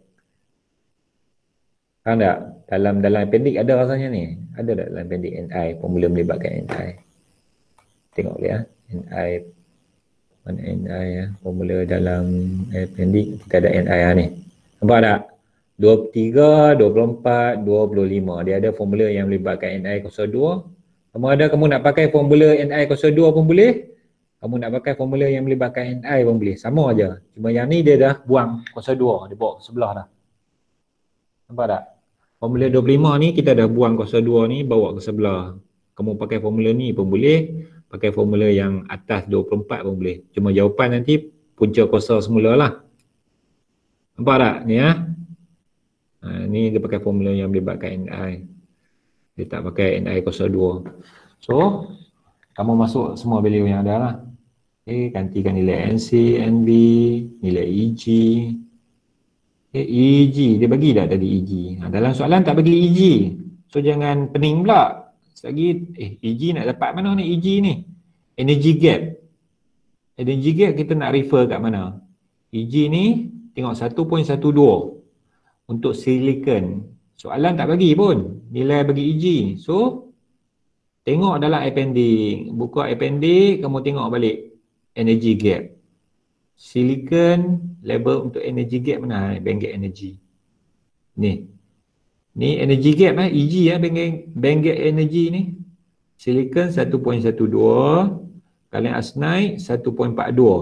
Speaker 1: Faham tak? Dalam dalam appendix ada rasanya ni. Ada tak dalam appendix Ni, formula melibatkan Ni? Tengok boleh ya. Ni, mana Ni ya. Formula dalam appendix kita ada Ni ya ni. Nampak tak? dua puluh tiga, dua puluh empat, dua puluh lima. Dia ada formula yang melibatkan Ni kosong dua. Kamu ada kamu nak pakai formula Ni kosong dua pun boleh. Kamu nak pakai formula yang melibatkan Ni pun boleh. Sama aja. Cuma yang ni dia dah buang kosong dua. Dia bawa ke sebelah dah. Nampak tak? Formula dua puluh lima ni kita dah buang kosong dua ni bawa ke sebelah. Kamu pakai formula ni pun boleh. Pakai formula yang atas dua puluh empat pun boleh. Cuma jawapan nanti punca kosong semula lah. Nampak tak? Ni ya. Ha, ni dia pakai formula yang melibatkan Ni. Dia tak pakai Ni kosong dua. So, kamu masuk semua value yang ada lah. Okay, gantikan nilai N C, N B, nilai E G. Okay, E G, dia bagi dah tadi E G. Ha, dalam soalan tak bagi E G. So, jangan pening pula. Selagi, eh, E G nak dapat mana ni E G ni? Energy gap. Energy gap kita nak refer kat mana? E G ni, tengok satu perpuluhan satu dua. Untuk silicon. Soalan tak bagi pun. Nilai bagi E G. So, tengok dalam appendix. Buka appendix, kamu tengok balik. Energy gap. Silicon, label untuk energy gap mana? Band gap energy. Ni. Ni energy gap eh, E G eh, band gap, band gap energy ni. Silicon satu perpuluhan satu dua. Kalian arsenide satu perpuluhan empat dua.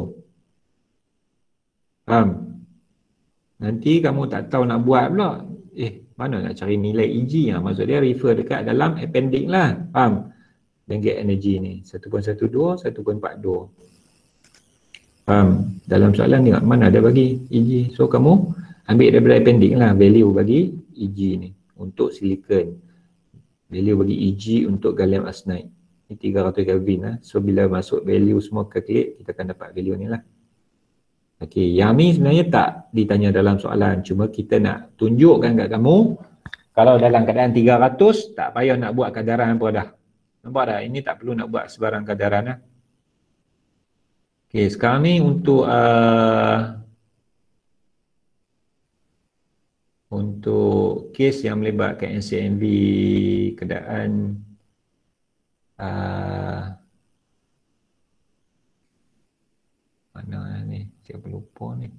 Speaker 1: Faham? Nanti kamu tak tahu nak buat pula. Eh, mana nak cari nilai E G? Ha, maksud dia refer dekat dalam appendix lah. Faham? Band gap energy ni. satu perpuluhan satu dua, satu perpuluhan empat dua. Faham? Dalam soalan tengok mana ada bagi E G. So kamu ambil daripada appendix lah value bagi E G ni untuk silicon. Value bagi E G untuk gallium arsenide. Ni tiga ratus Kelvin lah. So bila masuk value semua calculate, kita akan dapat value ni lah. Okey, yang ni sebenarnya tak ditanya dalam soalan. Cuma kita nak tunjukkan kat kamu kalau dalam keadaan tiga ratus tak payah nak buat kadaran apa dah. Nampak tak? Ini tak perlu nak buat sebarang kadaran lah. Okey, sekarang ni untuk uh, untuk kes yang melibatkan N C M V keadaan uh, mana ni? Saya lupa ni.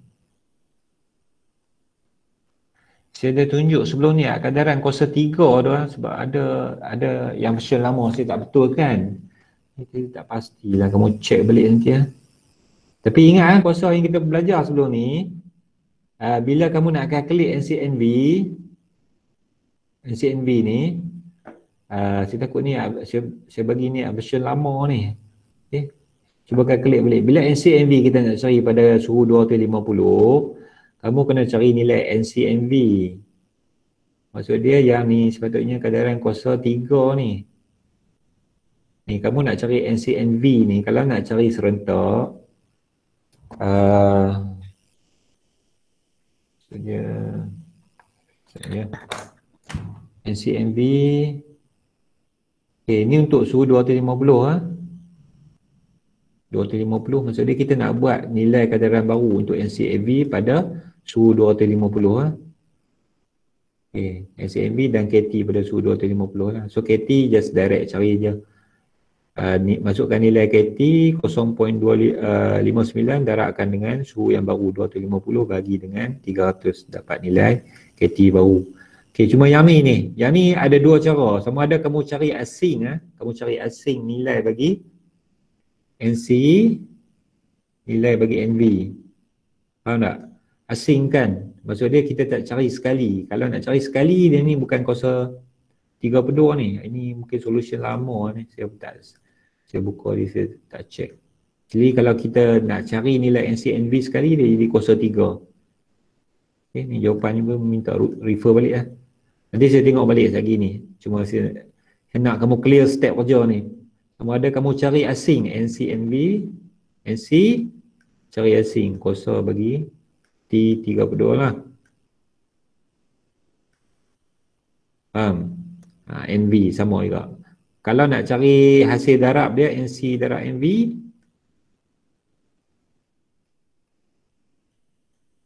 Speaker 1: Saya dah tunjuk sebelum ni kadaran kuasa tiga tu lah, sebab ada ada yang version lama saya tak betul kan. Kita tak pastilah, kamu check balik nanti ya. Tapi ingat kan kuasa yang kita belajar sebelum ni, uh, bila kamu nak calculate N C N V, N C N V ni, uh, saya takut ni, uh, saya, saya bagi ni uh, version lama ni. Okay. Cuba calculate balik. Bila N C N V kita nak cari pada suhu dua ratus lima puluh, kamu kena cari nilai N C N V. Maksud dia yang ni sepatutnya kadaran kuasa tiga ni. Ni kamu nak cari N C N V ni, kalau nak cari serentak, Uh, saja saya N C M V. Okay, ni untuk suhu dua ratus lima puluh ha? dua ratus lima puluh maksud dia kita nak buat nilai kadaran baru untuk N C M V pada suhu dua ratus lima puluh ha? Okay, N C M V dan K T pada suhu dua ratus lima puluh lah. So K T just direct cari je. Uh, ni, masukkan nilai K T kosong perpuluhan dua lima sembilan darabkan dengan suhu yang baru dua ratus lima puluh bagi dengan tiga ratus dapat nilai K T baru. Okey, cuma yang ni ni, yang ni ada dua cara. Sama ada kamu cari asing ah, kamu cari asing nilai bagi N C, nilai bagi N V. Faham tak? Asing kan? Maksud dia kita tak cari sekali. Kalau nak cari sekali dia ni bukan kuasa tiga per dua ni. Ini mungkin solution lama ni. Saya tak Saya buka dia, saya tak check. Jadi kalau kita nak cari nilai N C N V sekali, dia jadi kuasa tiga. Okay, ni jawapannya pun minta refer balik lah. Nanti saya tengok balik lagi ni. Cuma saya, saya nak kamu clear step kerja ni. Sama ada kamu cari asing N C N V, N C, cari asing, kuasa bagi T tiga per dua lah. Faham? Ha, N V sama juga. Kalau nak cari hasil darab dia, N C darab N V,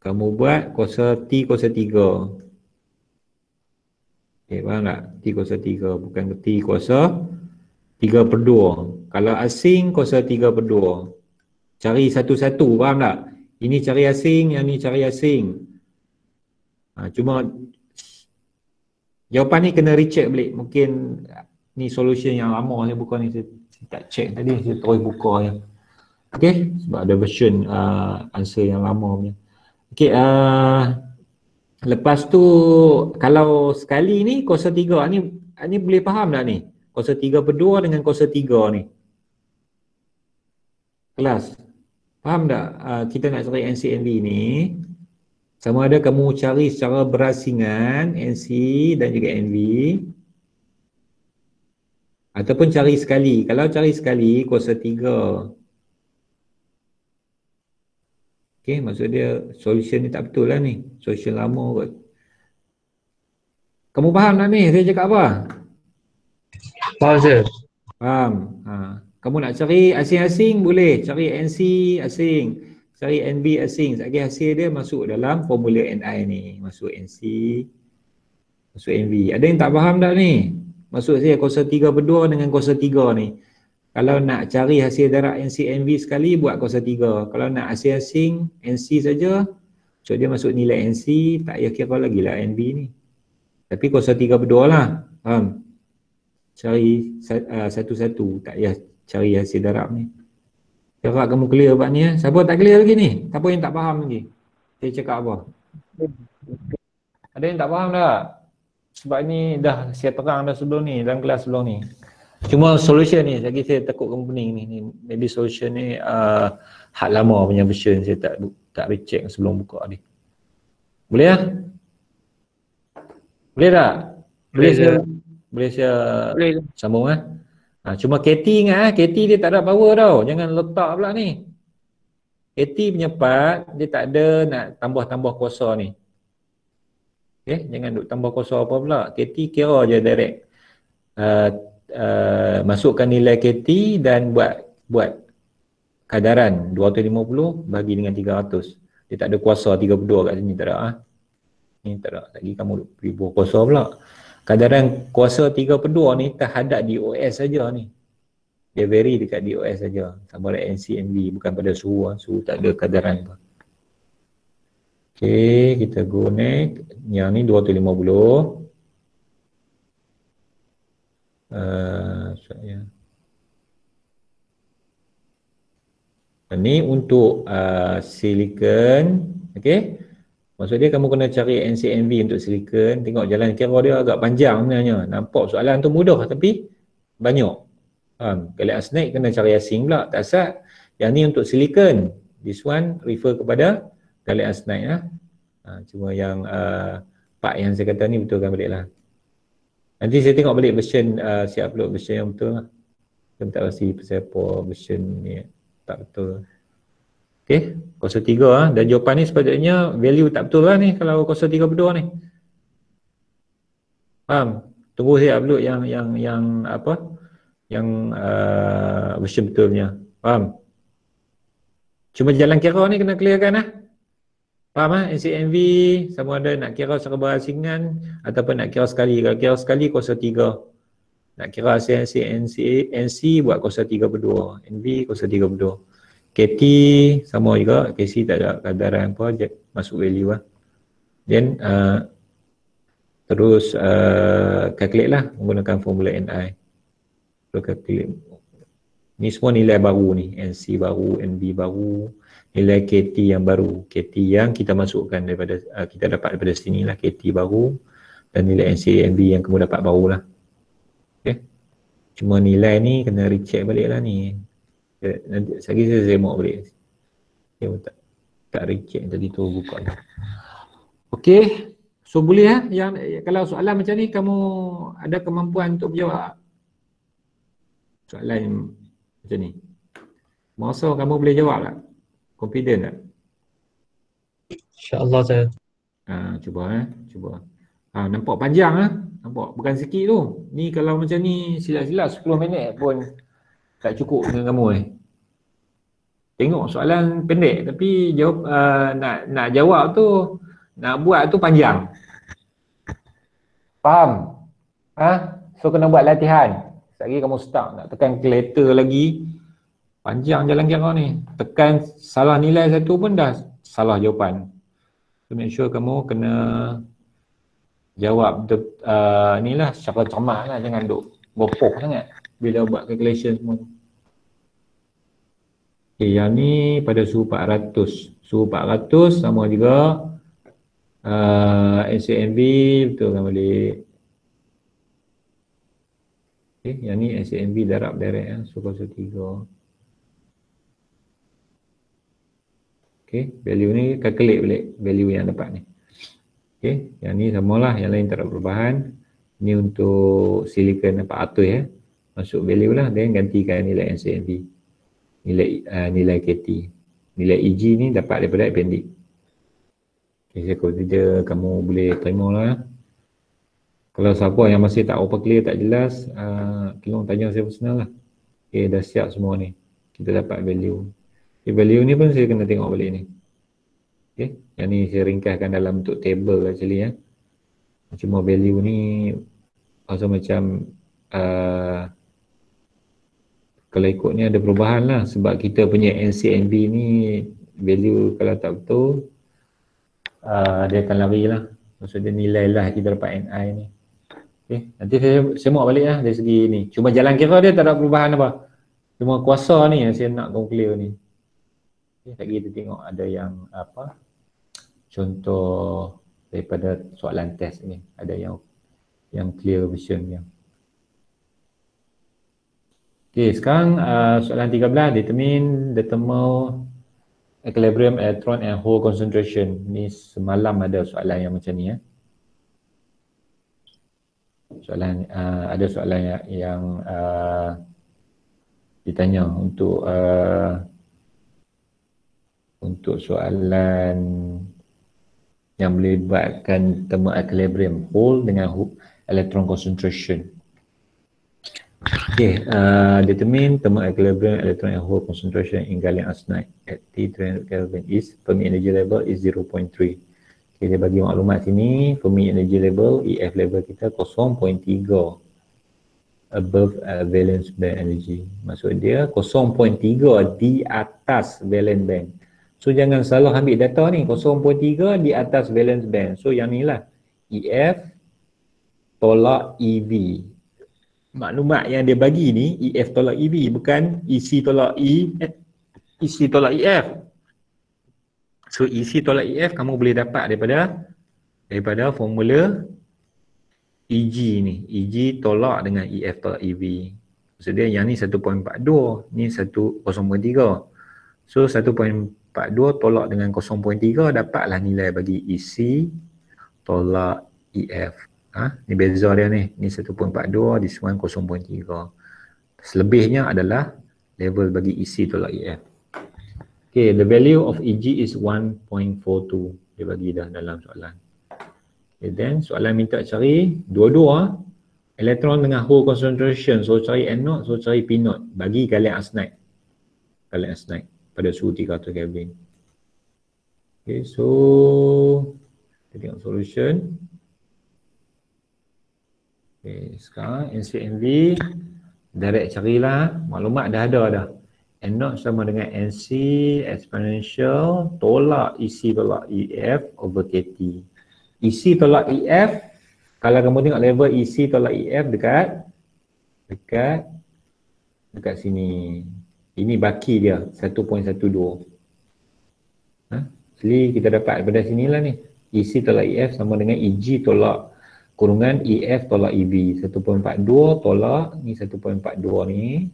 Speaker 1: kamu buat kuasa T kuasa tiga. Okay, faham tak? T kuasa tiga, bukan T kuasa tiga per dua. Kalau asing kuasa tiga per dua. Cari satu-satu, faham tak? Ini cari asing, yang ni cari asing. Ha, cuma jawapan ni kena recheck balik. Mungkin ni solution yang lama saya buka ni, saya, saya tak check tadi, saya terus buka je. Okay, sebab ada version uh, answer yang lama punya. Okay, uh, lepas tu kalau sekali ni kuasa tiga ni, ni boleh faham tak ni? Kuasa tiga per dua dengan kuasa tiga ni. Kelas, faham tak? Uh, kita nak cari N C N V ni, sama ada kamu cari secara berasingan N C dan juga N V, ataupun cari sekali. Kalau cari sekali kuasa tiga. Okay, maksud dia solution ni tak betul lah ni. Solution lama kot. Kamu faham tak ni saya cakap apa?
Speaker 2: Faham sir.
Speaker 1: Faham. Ha. Kamu nak cari asing-asing boleh. Cari N C asing. Cari N B asing. Sekali hasil dia masuk dalam formula N I ni. Masuk N C. Masuk N V. Ada yang tak faham tak ni? Maksud saya kuasa tiga per dua dengan kuasa tiga ni. Kalau nak cari hasil darab N C N V sekali, buat kuasa tiga. Kalau nak asing-asing, N C saja, so dia masuk nilai N C, tak payah kira lagi lah N V ni. Tapi kuasa tiga per dua lah, faham? Cari uh, satu-satu, tak payah cari hasil darab ni. Harap kamu clear buat ni ya. Siapa tak clear lagi ni? Siapa yang tak faham lagi? Saya cakap apa? Ada yang tak faham tak? Sebab ni dah saya terang dah sebelum ni, dalam kelas sebelum ni. Cuma solution ni, lagi saya takut kamu pening ni, ni. Maybe solution ni uh, hak lama punya version, saya tak tak recheck sebelum buka ni. Boleh lah? Boleh tak? Boleh, boleh saya, boleh saya boleh. Sambung lah. Ha, cuma K T ingat lah, K T dia tak ada power tau, jangan letak pula ni. K T punya part, dia tak ada nak tambah-tambah kuasa ni. Okay, jangan duk tambah kuasa apa pula. K T kira je direct. Uh, Uh, masukkan nilai K T dan buat buat kadaran dua ratus lima puluh bagi dengan tiga ratus. Dia tak ada kuasa tiga per dua kat sini, tak ada ah. Ni tak ada. Lagi kamu pergi buat kuasa pula. Kadaran kuasa tiga per dua ni terhadap D O S saja ni. Dia vary dekat D O S saja. Sama ada N C N V, bukan pada suhu. Suhu tak ada kadaran apa. Okey, kita go next. Yang ni dua ratus lima puluh. Uh, saya. Ini untuk uh, silikon, okey. Maksud dia kamu kena cari N C N V untuk silikon. Tengok jalan kira dia agak panjang sebenarnya. Nampak soalan tu mudah tapi banyak. Faham? Gallium arsenide kena cari asing pula, tak sat. Yang ni untuk silikon. This one refer kepada gallium arsenide lah. Ha, cuma yang uh, part yang saya kata ni betulkan balik lah. Nanti saya tengok balik version, uh, saya upload version yang betul lah. Saya tak pasti pasal apa version ni tak betul. Okay, kuasa tiga lah. Dan jawapan ni sepatutnya value tak betul lah ni kalau kuasa tiga per dua ni. Faham? Tunggu saya upload yang yang yang apa? Yang uh, version betulnya. Faham? Cuma jalan kira ni kena clearkan lah. Faham lah? N C N V sama ada nak kira secara berasingan ataupun nak kira sekali. Kalau kira sekali kuasa tiga. Nak kira hasil N C, N C buat kuasa tiga per dua. N V kuasa tiga per dua. K T sama juga. K C tak ada kadaran apa. Masuk value lah. Then uh, terus uh, calculate lah menggunakan formula N I. Terus calculate. Ni semua nilai baru ni. N C baru, N V baru. Nilai K T yang baru, K T yang kita masukkan daripada uh, kita dapat daripada sini lah, K T baru dan nilai N C N V yang kamu dapat baru lah. Okay. Cuma nilai ni kena recheck balik lah ni. Nanti lagi saya zemok balik. Dia tak tak recheck tadi tu buka. Okay. So boleh lah yang kalau soalan macam ni kamu ada kemampuan untuk menjawab soalan macam ni. Masa kamu boleh jawab tak? Confident tak?
Speaker 2: InsyaAllah saya.
Speaker 1: Ha, cuba eh, cuba. Ha, nampak panjang ah, nampak bukan sikit tu. Ni kalau macam ni silap-silap sepuluh minit pun tak cukup dengan kamu eh. tengok soalan pendek tapi jawab uh, nak nak jawab tu, nak buat tu panjang. Faham? Ha? So kena buat latihan. Sekali kamu start nak tekan calculator lagi, panjang jalan kira ni. Tekan salah nilai satu pun dah salah jawapan. So make sure kamu kena jawab uh, ni lah secara cermat lah, jangan duk gopoh sangat bila buat calculation semua. Okay, yang ni pada suhu empat ratus. Suhu empat ratus sama juga uh, S A M V, betul kan balik. Okay, yang ni S A M V darab direct ya, suhu kosong tiga. Okay, value ni calculate balik value yang dapat ni. Okay, yang ni samalah, yang lain tak ada perubahan. Ni untuk silicon empat ratus ya. Masuk value lah, dan gantikan nilai S A M V. Nilai uh, nilai K T. Nilai E G ni dapat daripada appendix. Okay, saya kalau tidak kamu boleh terima lah. Kalau siapa yang masih tak apa clear, tak jelas, uh, tolong tanya saya personal lah. Okay, dah siap semua ni. Kita dapat value. Okay, value ni pun saya kena tengok balik ni. Okay, yang ni saya ringkaskan dalam bentuk table actually ya. Cuma value ni rasa macam uh, kalau ikut ni ada perubahan lah, sebab kita punya N C M V ni value kalau tak betul uh, dia akan lari lah. Maksudnya nilai lah kita dapat N I ni. Okay, nanti saya semua balik lah dari segi ni. Cuma jalan kira dia tak ada perubahan apa. Cuma kuasa ni yang saya nak kau clear ni. Okay, lagi kita tengok ada yang apa, contoh daripada soalan test ni, ada yang yang clear version yang. Okay, sekarang uh, soalan tiga belas, determine the thermal equilibrium electron and hole concentration. Ni semalam ada soalan yang macam ni ya. Soalan uh, ada soalan yang, yang uh, ditanya untuk uh, untuk soalan yang melibatkan thermal equilibrium hole dengan electron concentration. Okay, uh, determine thermal equilibrium electron and hole concentration in gallium arsenide at T three hundred Kelvin is Fermi energy level is zero point three. Okay, dia bagi maklumat sini, Fermi energy level, E F level kita kosong perpuluhan tiga above uh, valence band energy. Maksud dia kosong perpuluhan tiga di atas valence band. So jangan salah ambil data ni, kosong perpuluhan tiga di atas valence band. So yang ni lah E F tolak E V. Maklumat yang dia bagi ni E F tolak E V, bukan E C tolak E E C tolak E F. So E C tolak E F kamu boleh dapat daripada daripada formula E G ni. E G tolak dengan E F tolak E V. Maksud dia yang ni satu perpuluhan empat dua, ni satu kosong perpuluhan tiga. So satu perpuluhan empat dua tolak dengan kosong perpuluhan tiga, dapatlah nilai bagi E C tolak E F. Ha? Ni beza dia ni. Ni satu perpuluhan empat dua, this one kosong perpuluhan tiga. Selebihnya adalah level bagi E C tolak E F. Okay, the value of E G is one point four two. Dia bagi dah dalam soalan. Okay, then soalan minta cari dua-dua elektron dengan hole concentration. So cari N naught, so cari P naught bagi gallium arsenide. Gallium arsenide pada suhu tiga ratus Kelvin. Okay, so kita tengok solution. Okay, sekarang N C M V direct carilah, maklumat dah ada dah. N naught sama dengan N C exponential tolak E C tolak E F over K T. E C tolak E F, kalau kamu tengok level E C tolak E F dekat dekat dekat sini. Ini baki dia satu perpuluhan satu dua. Ha? Jadi kita dapat daripada sinilah ni. E C tolak E F sama dengan E G tolak kurungan E F tolak E V. satu perpuluhan empat dua tolak ni satu perpuluhan empat dua ni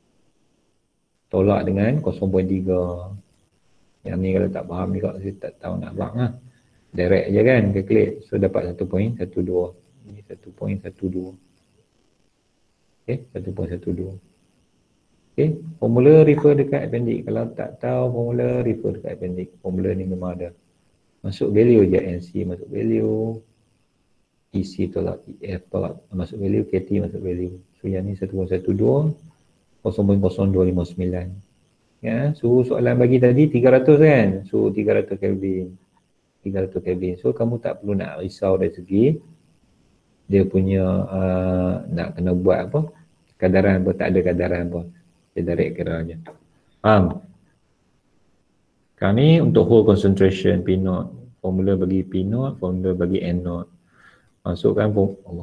Speaker 1: tolak dengan kosong perpuluhan tiga. Yang ni kalau tak faham juga, saya tak tahu nak buat lah. Direct je kan, calculate. So dapat satu perpuluhan satu dua. Ni satu perpuluhan satu dua. Okay, satu perpuluhan satu dua. Okay, formula refer dekat appendix. Kalau tak tahu formula, refer dekat appendix. Formula ni memang ada. Masuk value je N C, masuk value. E C tolak E F tolak, masuk value. K T masuk value. So yang ni satu perpuluhan satu dua. kosong perpuluhan kosong dua lima sembilan. Ya, suhu soalan bagi tadi tiga ratus kan? Suhu tiga ratus Kelvin. tiga ratus Kelvin. So kamu tak perlu nak risau dari segi dia punya uh, nak kena buat apa? Kadaran apa, tak ada kadaran apa. Dia direct kira aja. Faham? Sekarang ni untuk whole concentration P naught. Formula bagi P naught, formula bagi N naught. Masukkan formula.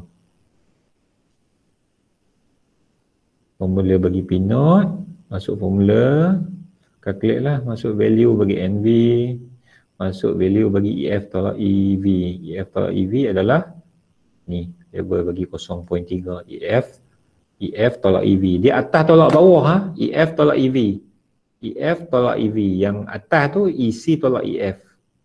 Speaker 1: Formula bagi P naught, masuk formula, calculate lah, masuk value bagi N V, masuk value bagi E F tolak E V. E F tolak E V adalah ni, label bagi kosong perpuluhan tiga. E F, E F tolak E V. Dia atas tolak bawah ha, E F tolak E V. E F tolak E V. Yang atas tu E C tolak E F.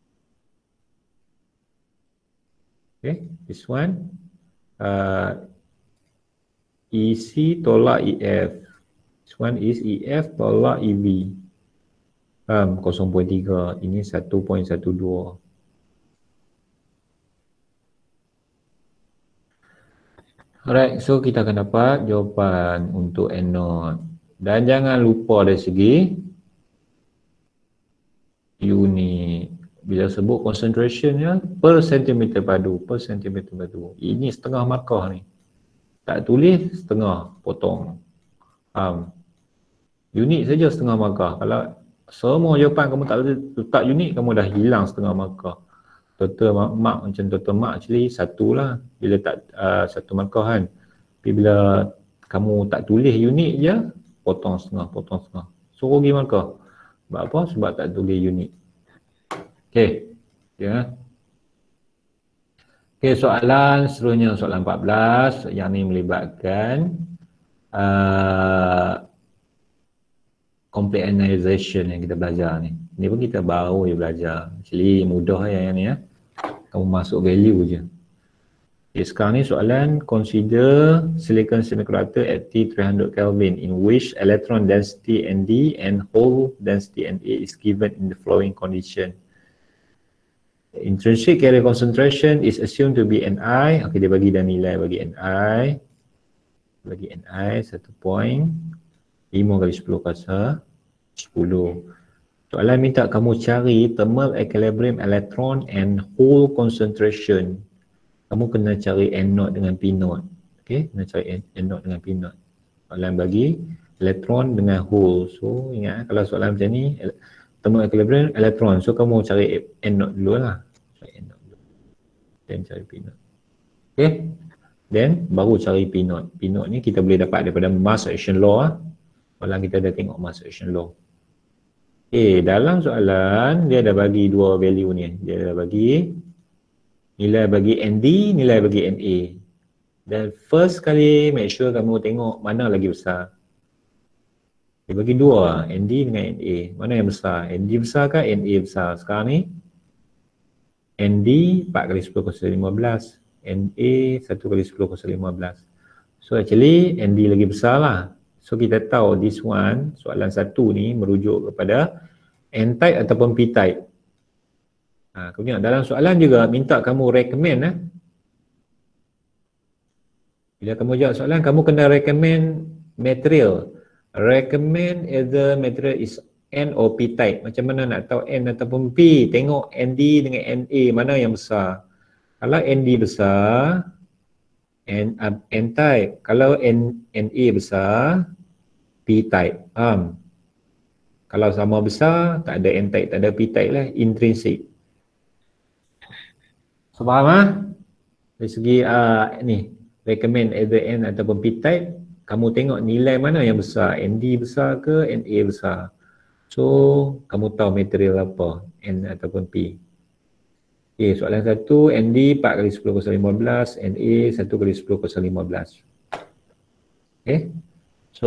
Speaker 1: Okay, this one. Uh, E C tolak E F. This one is E F tolak E V. Um, kosong perpuluhan tiga. Ini satu perpuluhan satu dua. Alright, so kita akan dapat jawapan untuk N naught. Dan jangan lupa dari segi unit. Bila sebut concentrationnya per sentimeter padu, per sentimeter padu. Ini setengah markah ni. Tak tulis setengah, potong. Um, unit saja setengah markah. Kalau semua jawapan kamu tak letak unit, kamu dah hilang setengah markah. Total mark macam total mark actually satu lah. Bila tak uh, satu markah kan. Tapi bila kamu tak tulis unit je, potong setengah, potong setengah. So rugi markah. Sebab apa? Sebab tak tulis unit. Okay. Ya. Okay, soalan seterusnya, soalan empat belas yang ni melibatkan uh, complete analyzation yang kita belajar ni. Ni pun kita baru je belajar. Actually mudah ya yang ni ya. Kamu masuk value je. Okay, sekarang ni soalan, consider silicon semiconductor at T three hundred Kelvin in which electron density N D and hole density N A is given in the following condition. Intrinsic carrier concentration is assumed to be Ni. Okey, dia bagi dah nilai bagi Ni. Bagi Ni satu perpuluhan lima kali sepuluh kuasa sepuluh. Soalan minta kamu cari thermal equilibrium electron and hole concentration. Kamu kena cari N naught dengan P naught. Okey, kena cari N naught dengan P naught. Soalan bagi elektron dengan hole. So ingat kalau soalan macam ni thermal equilibrium elektron. So kamu cari N naught dulu lah. Cari N naught dulu. Then cari P naught. Okay. Then baru cari P naught. P naught ni kita boleh dapat daripada mass action law lah. Soalan kita dah tengok mass action law. Okay. Dalam soalan dia dah bagi dua value ni. Dia dah bagi nilai bagi N D, nilai bagi N A. Dan first kali make sure kamu tengok mana lagi besar. Dia bagi dua, N D dengan N A. Mana yang besar? N D besar ke N A besar? Sekarang ni N D empat kali sepuluh kuasa lima belas, N A satu kali sepuluh kuasa lima belas. So actually N D lagi besar lah. So kita tahu this one, soalan satu ni merujuk kepada N-type ataupun P-type. Ha, kemudian dalam soalan juga minta kamu recommend eh. Bila kamu jawab soalan, kamu kena recommend material. Recommend either material is N or P type. Macam mana nak tahu N ataupun P? Tengok N D dengan N A mana yang besar. Kalau N D besar, N, uh, N type. Kalau N, N A besar, P type. Um, kalau sama besar, tak ada N type, tak ada P type lah. Intrinsic. So faham lah? Dari segi uh, ni, recommend either N ataupun P type. Kamu tengok nilai mana yang besar, N D besar ke N A besar. So, kamu tahu material apa, N ataupun P. Okay, soalan satu, N D empat kali sepuluh kuasa lima belas, N A satu kali sepuluh kuasa lima belas. Okay, so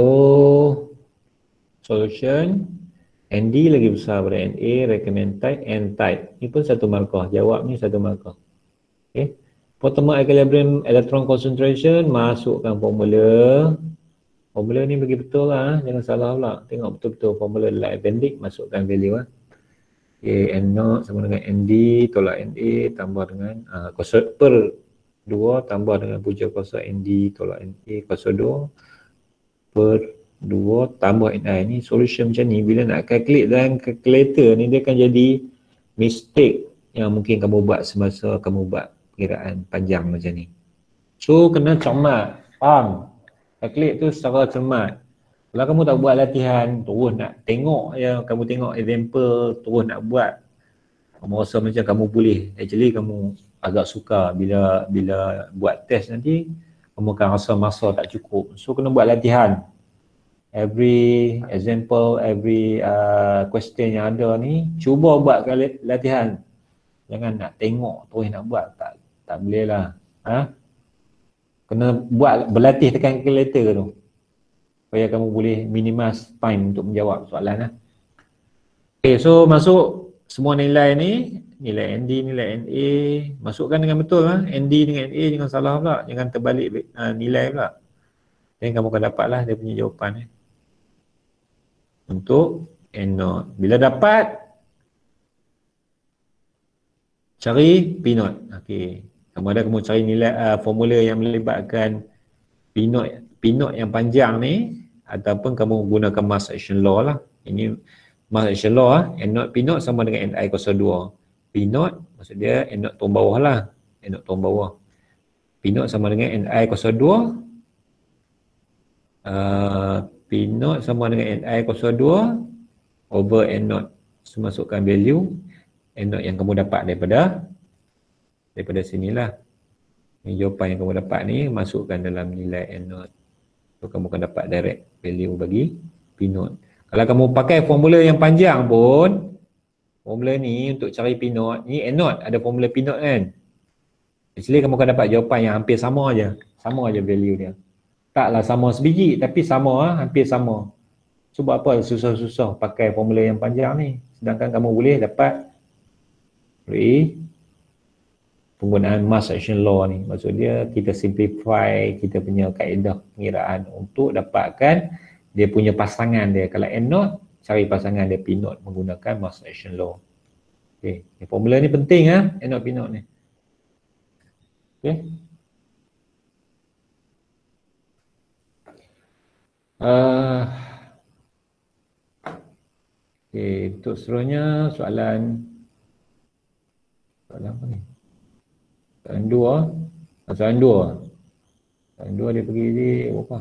Speaker 1: solution, N D lagi besar daripada N A, recommend type, N type. Ini pun satu markah, jawab ni satu markah. Okay, for thermal equilibrium electron concentration, masukkan formula. Formula ni bagi betul lah, jangan salah pula. Tengok betul-betul formula dalam appendix, masukkan value lah. Okay, N naught sama dengan N D tolak N A tambah dengan uh, kuasa per dua tambah dengan puja kuasa N D tolak N A kuasa dua per dua tambah ni. Ni solution macam ni. Bila nak calculate dalam calculator ni, dia akan jadi mistake yang mungkin kamu buat semasa kamu buat perkiraan panjang macam ni. So kena cermat. Faham? Calculate tu secara cermat. Kalau kamu tak buat latihan, terus nak tengok je, kamu tengok example, terus nak buat, kamu rasa macam kamu boleh. Actually kamu agak suka bila bila buat test nanti, kamu akan rasa masa tak cukup. So kena buat latihan. Every example, every uh, question yang ada ni, cuba buat latihan. Jangan nak tengok terus nak buat, tak tak boleh lah. Ha? Kena buat, berlatih tekan calculator tu, supaya kamu boleh minimize time untuk menjawab soalan lah. Okay, so masuk semua nilai ni, nilai N D, nilai N A, masukkan dengan betul lah. N D dengan N A jangan salah pula, jangan terbalik uh, nilai pula. Dan kamu akan dapat lah dia punya jawapan eh. Untuk N zero. Bila dapat, cari P zero. Okay, sama ada kamu cari nilai uh, formula yang melibatkan P zero, P zero yang panjang ni, ataupun kamu gunakan mass action law lah. Ini mass action law lah. N zero P zero sama dengan N I kosong dua. P zero maksud dia N zero turun bawah lah. N zero turun bawah. P zero sama dengan N I kosong dua. Uh, P zero sama dengan N I kosong dua over N zero. So masukkan value N zero yang kamu dapat daripada daripada sinilah. Ini jawapan yang kamu dapat ni, masukkan dalam nilai N zero. So kamu akan dapat direct value bagi P zero. Kalau kamu pakai formula yang panjang pun, formula ni untuk cari P zero, ni N zero ada formula P zero kan. Actually kamu akan dapat jawapan yang hampir sama aja. Sama aja value dia. Taklah sama sebiji, tapi sama lah, hampir sama. So buat apa susah-susah pakai formula yang panjang ni, sedangkan kamu boleh dapat dari penggunaan mass action law ni. Maksud dia kita simplify kita punya kaedah pengiraan untuk dapatkan dia punya pasangan dia. Kalau N zero, cari pasangan dia P zero menggunakan mass action law. Okay, formula ni penting ah, N zero P zero ni. Okay. Uh, okay, untuk seterusnya soalan soalan apa ni? Soalan dua. Soalan dua. Soalan dua dia pergi di apa?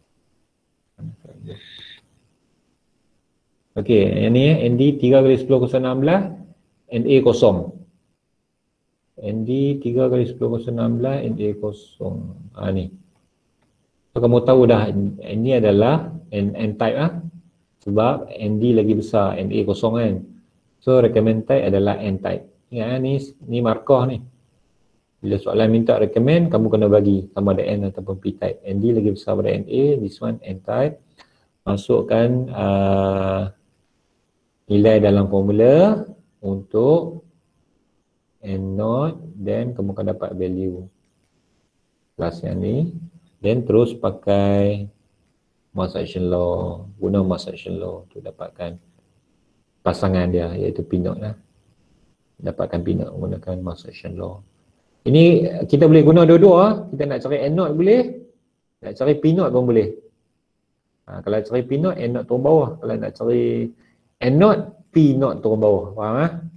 Speaker 1: Okey, yang ni N D tiga kali sepuluh kosong enam belas, N A kosong. N D tiga kali sepuluh kosong enam belas, N A kosong. Ah ni. So kamu tahu dah ini adalah N, N type ah. Sebab N D lagi besar, N A kosong kan. So recommend type adalah N type. Ingat ni, ni markah ni. Bila soalan minta recommend, kamu kena bagi sama ada N ataupun P type. N D lagi besar pada N A, this one N type. Masukkan uh, nilai dalam formula untuk N zero, then kamu akan dapat value plus yang ni. Then terus pakai mass action law, guna mass action law untuk dapatkan pasangan dia, iaitu P zero lah. Dapatkan P zero menggunakan mass action law. Ini kita boleh guna dua-dua. Kita nak cari N zero boleh, nak cari P zero pun boleh. Ha, kalau cari P zero, N zero turun bawah. Kalau nak cari N zero, P zero turun bawah. Faham tak? Ha?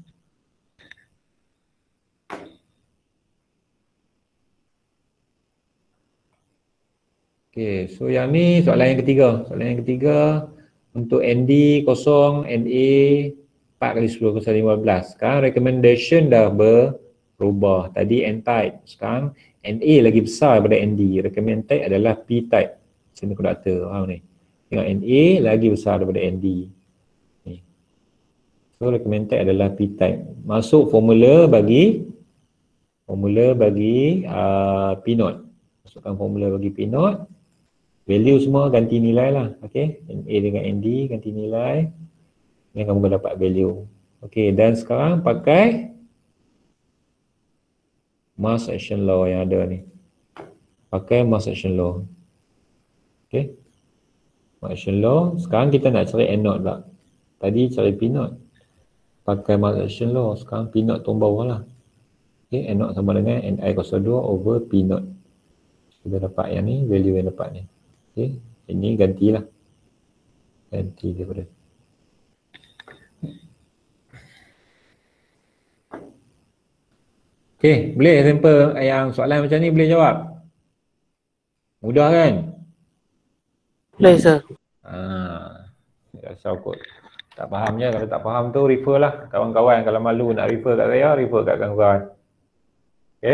Speaker 1: Okay, so yang ni soalan yang ketiga. Soalan yang ketiga untuk N D kosong, N A empat kali sepuluh kosong lima belas. Sekarang recommendation dah berubah. Tadi N type, sekarang N A lagi besar daripada N D. Recommend type adalah P type. Semiconductor, faham ni? Tengok N A lagi besar daripada N D. Ni. So recommend type adalah P type. Masuk formula bagi formula bagi uh, P zero. Masukkan formula bagi P zero. Value semua ganti nilai lah. Okay. N A dengan N D ganti nilai. Yang kamu akan dapat value. Okay. Dan sekarang pakai mass action law yang ada ni. Pakai mass action law. Okay. Mass action law. Sekarang kita nak cari N zero pula. Tadi cari P zero. Pakai mass action law. Sekarang P zero turun bawah lah. Okay. N zero sama dengan N I kosong dua over P zero. Kita dapat yang ni, value yang dapat ni. Okay. Ini gantilah. Ganti daripada. Okey, boleh sampel yang soalan macam ni boleh jawab? Mudah kan?
Speaker 3: Boleh, sir.
Speaker 1: Haa, rasa kot tak faham je. Kalau tak faham tu refer lah kawan-kawan. Kalau malu nak refer kat saya, refer kat kawan-kawan. Okey.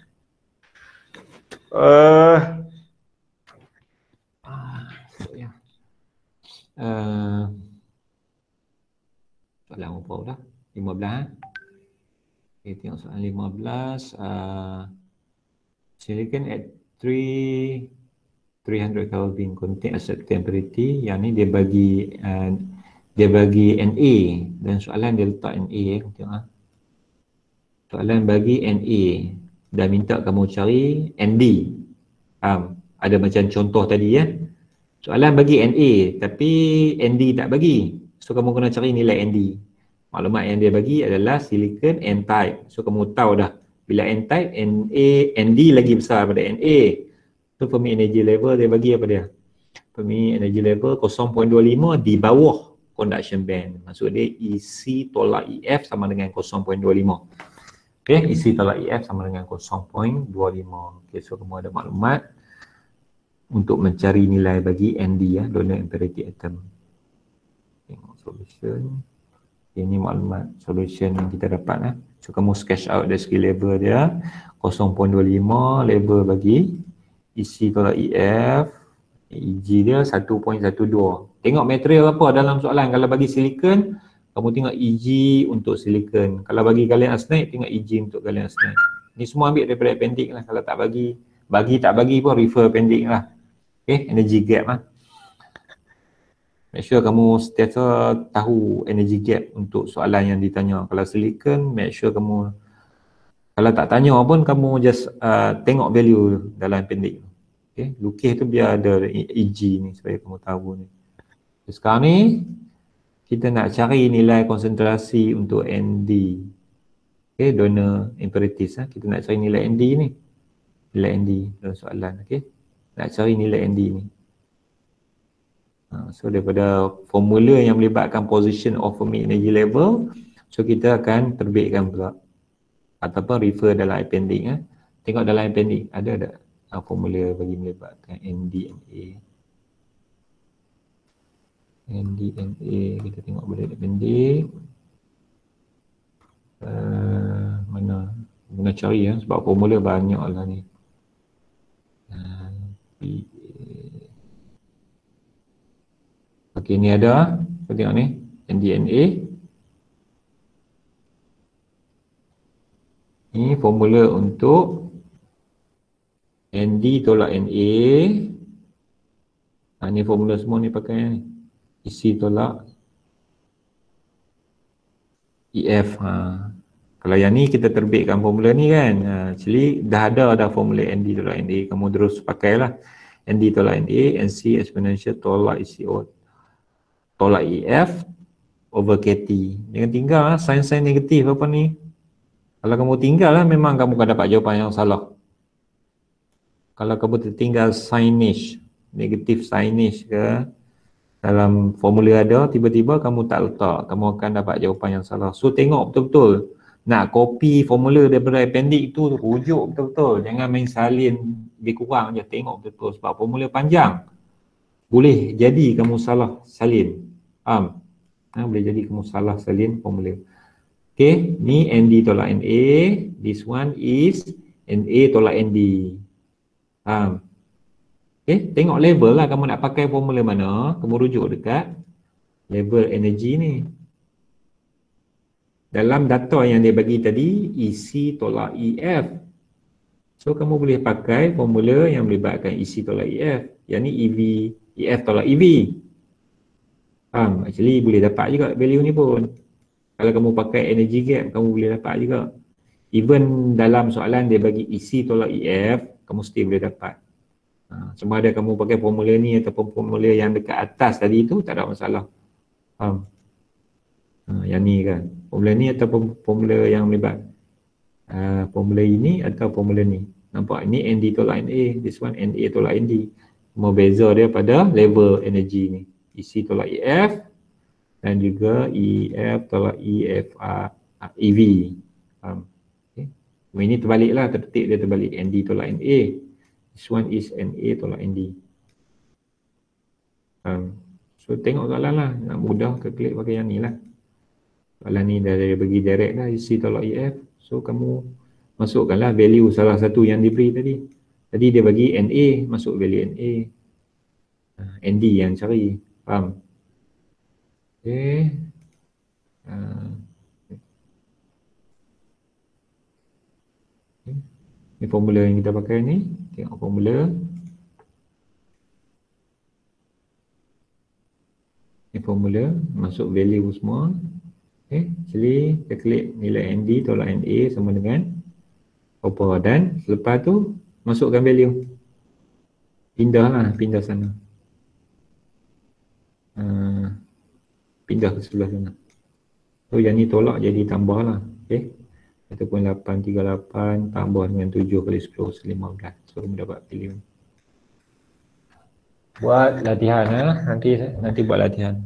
Speaker 1: Uh, uh, soalan apa dah? lima belas. Okay, tengok soalan lima belas. Uh, silicon at three hundred Kelvin contain accepted temperature. Yang ni dia bagi uh, dia bagi Na dan soalan dia letak Na. Tengok ah. Soalan bagi Na dan minta kamu cari Nd. Um, ada macam contoh tadi ya. Soalan bagi Na tapi Nd tak bagi. So kamu kena cari nilai Nd. Maklumat yang dia bagi adalah silicon N-type. So kamu tahu dah bila N-type, Na, Nd lagi besar daripada Na. So Fermi energy level dia bagi apa dia? Fermi energy level kosong perpuluhan dua lima di bawah conduction band. Maksud dia E C tolak E F sama dengan kosong perpuluhan dua lima. Okey, E C tolak E F sama dengan kosong perpuluhan dua lima. Okey, so kamu ada maklumat untuk mencari nilai bagi Nd ya, donor imperative atom. Tengok solution. Ini maklumat solution yang kita dapat lah. So kamu sketch out dari segi level dia kosong perpuluhan dua lima, level bagi E C tolak E F, E G dia satu perpuluhan satu dua. Tengok material apa dalam soalan. Kalau bagi silicon, kamu tengok E G untuk silicon. Kalau bagi gallium arsenide, tengok E G untuk gallium arsenide. Ni semua ambil daripada appendix lah. Kalau tak bagi, bagi tak bagi pun refer appendix lah. Okay, energy gap lah. Make sure kamu setiap tahu energy gap untuk soalan yang ditanya. Kalau silicon, make sure kamu, kalau tak tanya pun kamu just uh, tengok value dalam appendix. Okay, lukis tu biar ada E G ni supaya kamu tahu ni. Sekarang ni kita nak cari nilai konsentrasi untuk Nd. Okay, donor imperative lah. Kita nak cari nilai Nd ni. Nilai Nd dalam soalan. Okay, nak cari nilai Nd ni. So daripada formula yang melibatkan position of Fermi energy level, so kita akan terbitkan pula ataupun refer dalam appendix eh. Tengok dalam appendix ada tak uh, formula bagi melibatkan Nd, Na. Nd, Na kita tengok boleh appendix. Uh, mana guna cari ya, sebab formula banyak lah ni. Uh, Okey, ni ada. Kita tengok ni. Nd, Na. Ini formula untuk Nd tolak Na. Ha, ni formula semua ni pakai ni. E C tolak E F. Ha. Kalau yang ni kita terbitkan formula ni kan. Ha, actually dah ada dah formula Nd tolak Na. Kamu terus pakailah. Nd tolak Na, Nc exponential tolak E C O tolak E F over K T. Jangan tinggal lah sign-sign negatif apa ni. Kalau kamu tinggal lah memang kamu akan dapat jawapan yang salah. Kalau kamu tertinggal signage, negatif signage ke dalam formula ada, tiba-tiba kamu tak letak, kamu akan dapat jawapan yang salah. So tengok betul-betul. Nak copy formula daripada appendix tu, rujuk betul-betul. Jangan main salin lebih kurang je, tengok betul-betul. Sebab formula panjang. Boleh jadi kamu salah salin. Faham? Ha, boleh jadi kamu salah salin formula. Okay, ni Nd tolak Na. This one is Na tolak Nd. Faham? Okay, tengok level lah kamu nak pakai formula mana. Kamu rujuk dekat level energy ni. Dalam data yang dia bagi tadi, E C tolak E F. So kamu boleh pakai formula yang melibatkan E C tolak E F. Yang ni E V, E F tolak E V. Faham? Actually boleh dapat juga value ni pun. Kalau kamu pakai energy gap, kamu boleh dapat juga. Even dalam soalan dia bagi E C tolak E F, kamu still boleh dapat. Ha, sama ada kamu pakai formula ni ataupun formula yang dekat atas tadi tu, tak ada masalah. Faham? Ha, yang ni kan. Formula ni ataupun formula yang melibat. Uh, formula ini atau formula ni. Nampak? Ini Nd tolak Na. This one Na tolak Nd. Cuma beza dia pada level energy ni. E C tolak E F dan juga E F tolak E F A, E V. Faham? Okay. Ini terbalik lah, tertib dia terbalik. N D tolak N A. This one is N A tolak N D. Um, so tengok soalan lah, nak mudah calculate pakai yang ni lah. Soalan ni dah dia bagi direct lah, E C tolak E F. So kamu masukkanlah value salah satu yang diberi tadi. Tadi dia bagi N A, masuk value N A. N D yang cari, faham? Okay. Uh, okay. Ini formula yang kita pakai ni, tengok formula. Ini formula, masuk value semua. Okay, jadi kita klik nilai N D tolak N A sama dengan apa, dan selepas tu masukkan value. Pindah lah, pindah sana. Uh, pindah ke sebelah sana. So yang ni tolak jadi tambah lah. Okay. Ataupun lapan tiga lapan tambah dengan tujuh kali sepuluh lima belas. So kamu dapat pilih. Buat latihan lah. Nanti nanti buat latihan.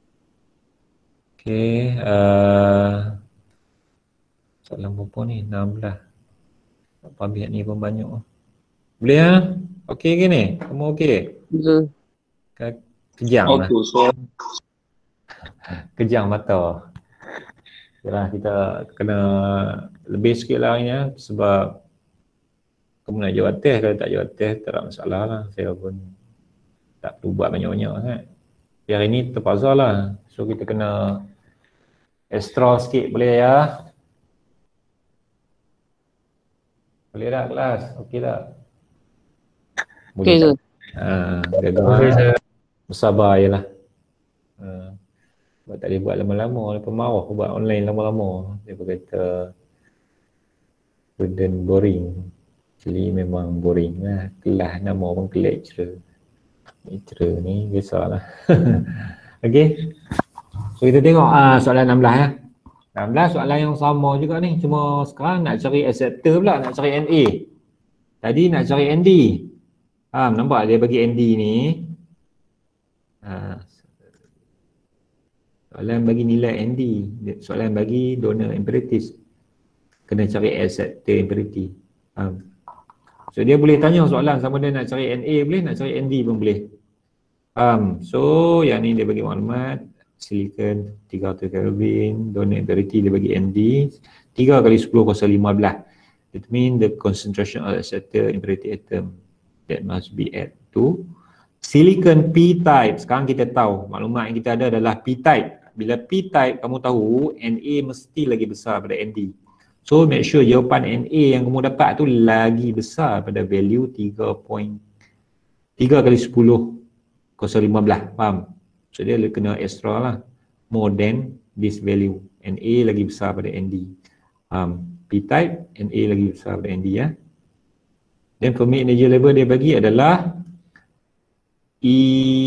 Speaker 1: Okay, uh, soalan berapa ni? enam belas. Pabik ni pun banyak. Boleh lah? Okey ke ni? Kamu okey?
Speaker 3: Betul.
Speaker 1: Kejang lah.
Speaker 4: Okey, so
Speaker 1: Kejang mata. Yalah, kita kena lebih sikit lah ni ya, sebab kamu nak jawab test, kalau tak jawab test tak ada masalah lah. Saya pun tak perlu buat banyak-banyak kan. Tapi hari ni terpaksa lah. So kita kena extra sikit, boleh ya? Boleh tak kelas? Okey tak?
Speaker 3: Okey
Speaker 1: tak?
Speaker 3: sir.
Speaker 1: Haa, gagal. Bersabar je lah. Ha. Sebab tak boleh buat lama-lama, lepas marah buat online lama-lama. Dia berkata burden boring. Actually memang boring lah. Kelas nama pun ke lecturer. Lecturer ni biasalah. Okey. So kita tengok uh, soalan enam belas ya. enam belas soalan yang sama juga ni. Cuma sekarang nak cari acceptor pula, nak cari N A. Tadi nak cari N D. Ha, nampak dia bagi N D ni. Ha. Soalan bagi nilai N D, soalan bagi donor imperative. Kena cari acceptor imperative. Ha. So dia boleh tanya soalan sama dia nak cari N A boleh, nak cari N D pun boleh. Um, so yang ni dia bagi maklumat silicon tiga ratus Kelvin, donor imperative dia bagi N D tiga kali sepuluh kosong lima belas. It mean the concentration of acceptor imperative atom that must be at to silicon P-type. Sekarang kita tahu maklumat yang kita ada adalah P-type. Bila P-type kamu tahu N A mesti lagi besar pada N D. So make sure jawapan N A yang kamu dapat tu lagi besar pada value tiga kali sepuluh kosong lima belas. Faham? So dia kena extra lah. More than this value. N A lagi besar pada N D. Um, P-type, N A lagi besar pada N D ya. Then Fermi energy level dia bagi adalah E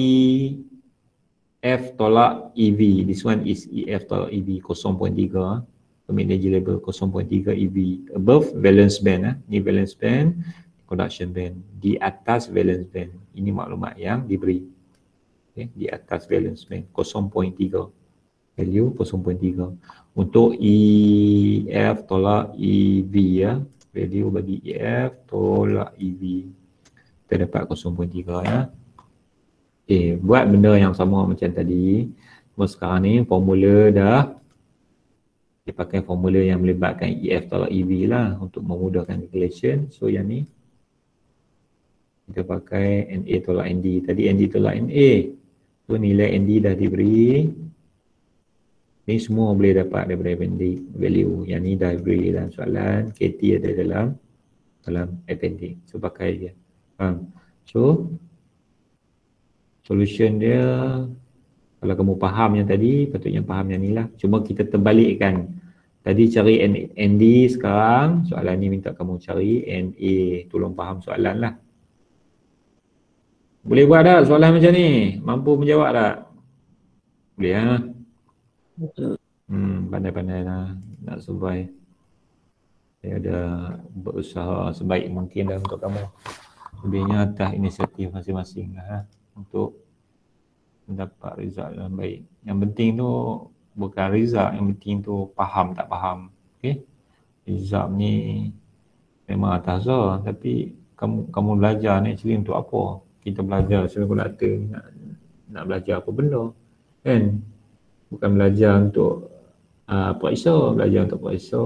Speaker 1: F tolak E V. This one is E F tolak E V kosong koma tiga. Fermi energy level kosong koma tiga E V. Above valence band. Eh. Ini valence band, conduction band. Di atas valence band. Ini maklumat yang diberi. Okay. Di atas valence band kosong koma tiga. Value kosong koma tiga. Untuk E F tolak E V ya. Value bagi E F tolak E V. Kita dapat kosong koma tiga ya. Okay, buat benda yang sama macam tadi. Cuma sekarang ni formula dah dia pakai formula yang melibatkan E F tolak E V lah untuk memudahkan calculation. So yang ni kita pakai N A tolak N D. Tadi N D tolak N A. So nilai N D dah diberi. Ni semua boleh dapat daripada value. Yang ni dah diberi dalam soalan. K T ada dalam dalam appendix. So pakai dia. Ha. So solution dia, kalau kamu faham yang tadi, patutnya faham yang ni lah. Cuma kita terbalikkan. Tadi cari N D, sekarang soalan ni minta kamu cari N A. Tolong faham soalan lah. Boleh buat tak soalan macam ni? Mampu menjawab tak? Boleh ha? Hmm, pandai-pandai lah nak survive. Saya ada berusaha sebaik mungkin dah untuk kamu. Lebihnya atas inisiatif masing-masing lah ha? Untuk mendapat result yang baik. Yang penting tu bukan result, yang penting tu faham tak faham. Okay, result ni memang atas lah, tapi kamu kamu belajar ni actually untuk apa? Kita belajar semikonductor nak, nak belajar apa benda kan? Bukan belajar untuk uh, periksa, belajar untuk periksa.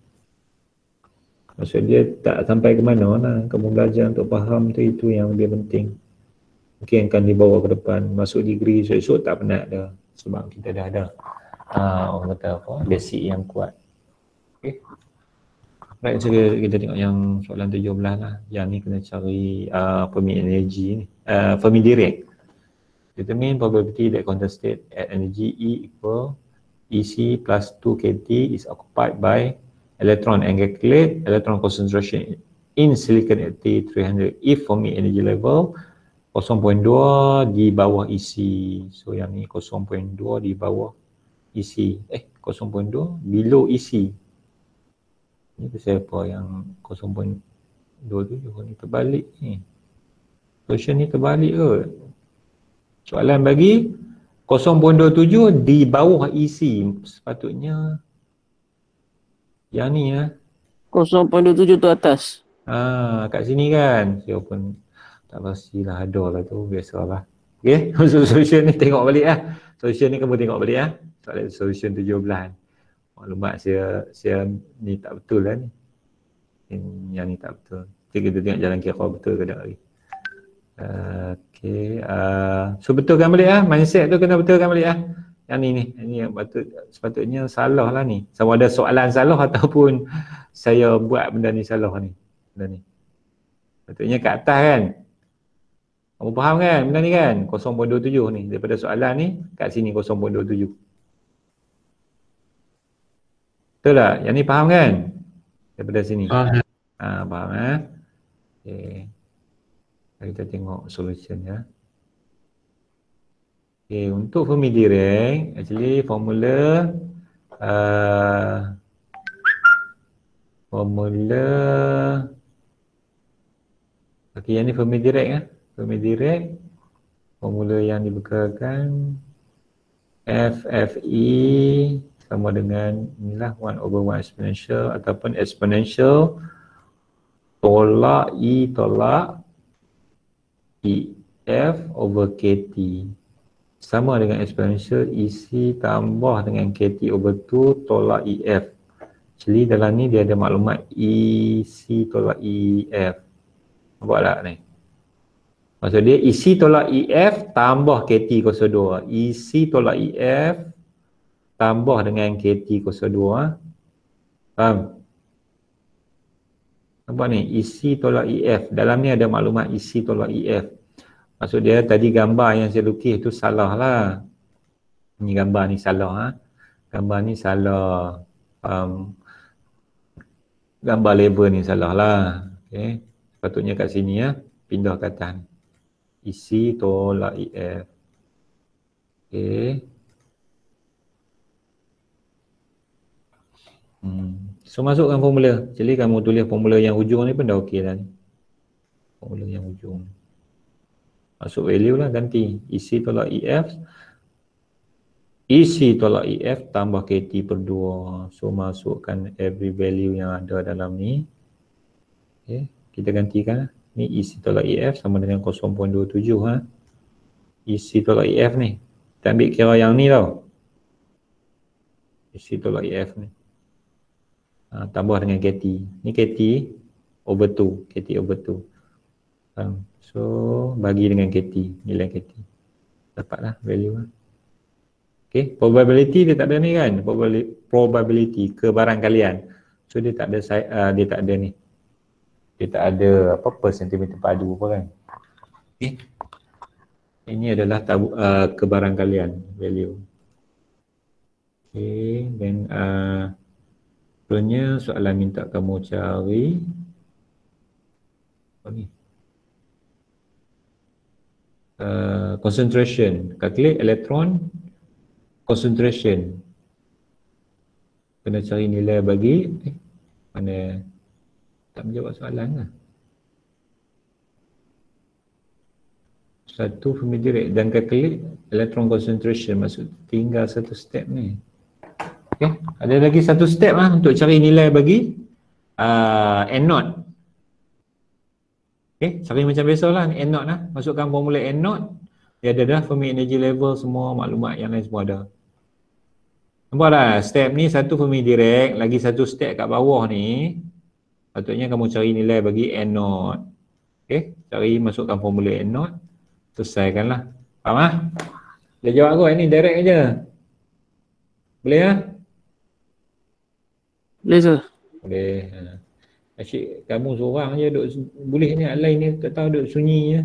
Speaker 1: Maksud dia tak sampai ke mana lah. Kamu belajar untuk faham tu, itu yang lebih penting. Mungkin akan dibawa ke depan. Masuk degree esok-esok tak penat dah. Sebab kita dah ada uh, orang kata apa, basic yang kuat. Okay. Baik, so kita tengok yang soalan tujuh belas lah. Yang ni kena cari uh, Fermi energy ni. Uh, Fermi direct. Determine probability that quantum state at energy E equal E C plus two K T is occupied by electron, and calculate electron concentration in silicon at T three hundred if Fermi energy level kosong perpuluhan dua di bawah E C. So yang ni kosong perpuluhan dua di bawah E C. Eh, kosong perpuluhan dua below E C. Ni pasal apa yang kosong perpuluhan dua tujuh ni terbalik ni. Solution ni terbalik ke? Soalan bagi kosong perpuluhan dua tujuh di bawah E C. Sepatutnya yang ni ya.
Speaker 3: kosong perpuluhan dua tujuh tu atas.
Speaker 1: Ah, kat sini kan. Saya pun tak pastilah, ada lah tu, biasalah. Okey, solution ni tengok balik lah. Solution ni kamu tengok balik lah. Soalan solution tujuh belas. Maklumat saya saya ni tak betul lah ni. Yang ni tak betul. Jadi kita tengok jalan kira betul ke tak lagi. Uh, Okey, uh, so betulkan balik lah. Mindset tu kena betulkan balik lah. Yang ni ni, ini yang patut, sepatutnya salah lah ni. Sama ada soalan salah ataupun saya buat benda ni salah ni. Benda ni. Patutnya kat atas kan. Kamu faham kan benda ni kan? kosong perpuluhan dua tujuh ni. Daripada soalan ni, kat sini kosong perpuluhan dua tujuh. Betul tak? Yang ni faham kan? Daripada sini.
Speaker 2: Faham.
Speaker 1: Ha, faham eh? Okay. Kita tengok solution ya. Okay, untuk Fermi direct, actually formula uh, formula okay, yang ni Fermi direct ya. Fermi direct, formula yang dibekalkan F F E sama dengan inilah one over one exponential ataupun exponential tolak E tolak E F over K T sama dengan exponential E C tambah dengan K T over two tolak E F. Jadi dalam ni dia ada maklumat E C tolak E F. Nampak tak ni? Maksud dia E C tolak E F tambah K T kosong dua. E C tolak E F tambah dengan K T kosong dua. Faham? Nampak ni? E C tolak E F. Dalam ni ada maklumat E C tolak E F. Maksud dia tadi gambar yang saya lukis tu salah lah. Ni gambar ni salah. Ha? Gambar ni salah. Um, gambar label ni salah lah. Okay. Sepatutnya kat sini ya. Pindah ke atas. E C tolak E F. Okay. Hmm. So masukkan formula. Jadi kamu tulis formula yang hujung ni pun dah okey dah ni. Formula yang hujung. Masuk value lah, ganti E C tolak E F. E C tolak E F tambah K T per dua. So masukkan every value yang ada dalam ni. Okay. Kita gantikan. Ni E C tolak E F sama dengan kosong perpuluhan dua tujuh ha. E C tolak E F ni. Kita ambil kira yang ni tau. E C tolak E F ni. Ha, tambah dengan K T. Ni K T over two. K T over two. Um, so bagi dengan K T. Nilai K T. Dapatlah value lah. Okay. Probability dia tak ada ni kan. Probability, probability kebarangkalian. So dia tak ada uh, dia tak ada ni. Dia tak ada apa per sentimeter padu apa kan. Okay. Ini adalah tabu, uh, kebarangkalian value. Okay, then uh, sebenarnya soalan minta kamu cari apa ni? Uh, concentration, calculate electron concentration. Kena cari nilai bagi eh, mana tak menjawab soalan lah. Satu Fermi Dirac dan calculate electron concentration, maksud tinggal satu step ni. Okay, ada lagi satu step lah untuk cari nilai bagi uh, N naught. Okay, cari macam biasa lah N naught lah, masukkan formula N naught, dia ada dah Fermi energy level, semua maklumat yang lain semua ada. Nampak tak? Step ni satu Fermi Dirac, lagi satu step kat bawah ni, patutnya kamu cari nilai bagi N naught. Okay, cari masukkan formula N naught, selesaikanlah. Faham lah? Boleh jawab aku, ini direct je. Boleh lah?
Speaker 3: Boleh sir.
Speaker 1: Boleh. Ha. Asyik kamu seorang je duk boleh ni, lain ni tak tahu duk sunyi je.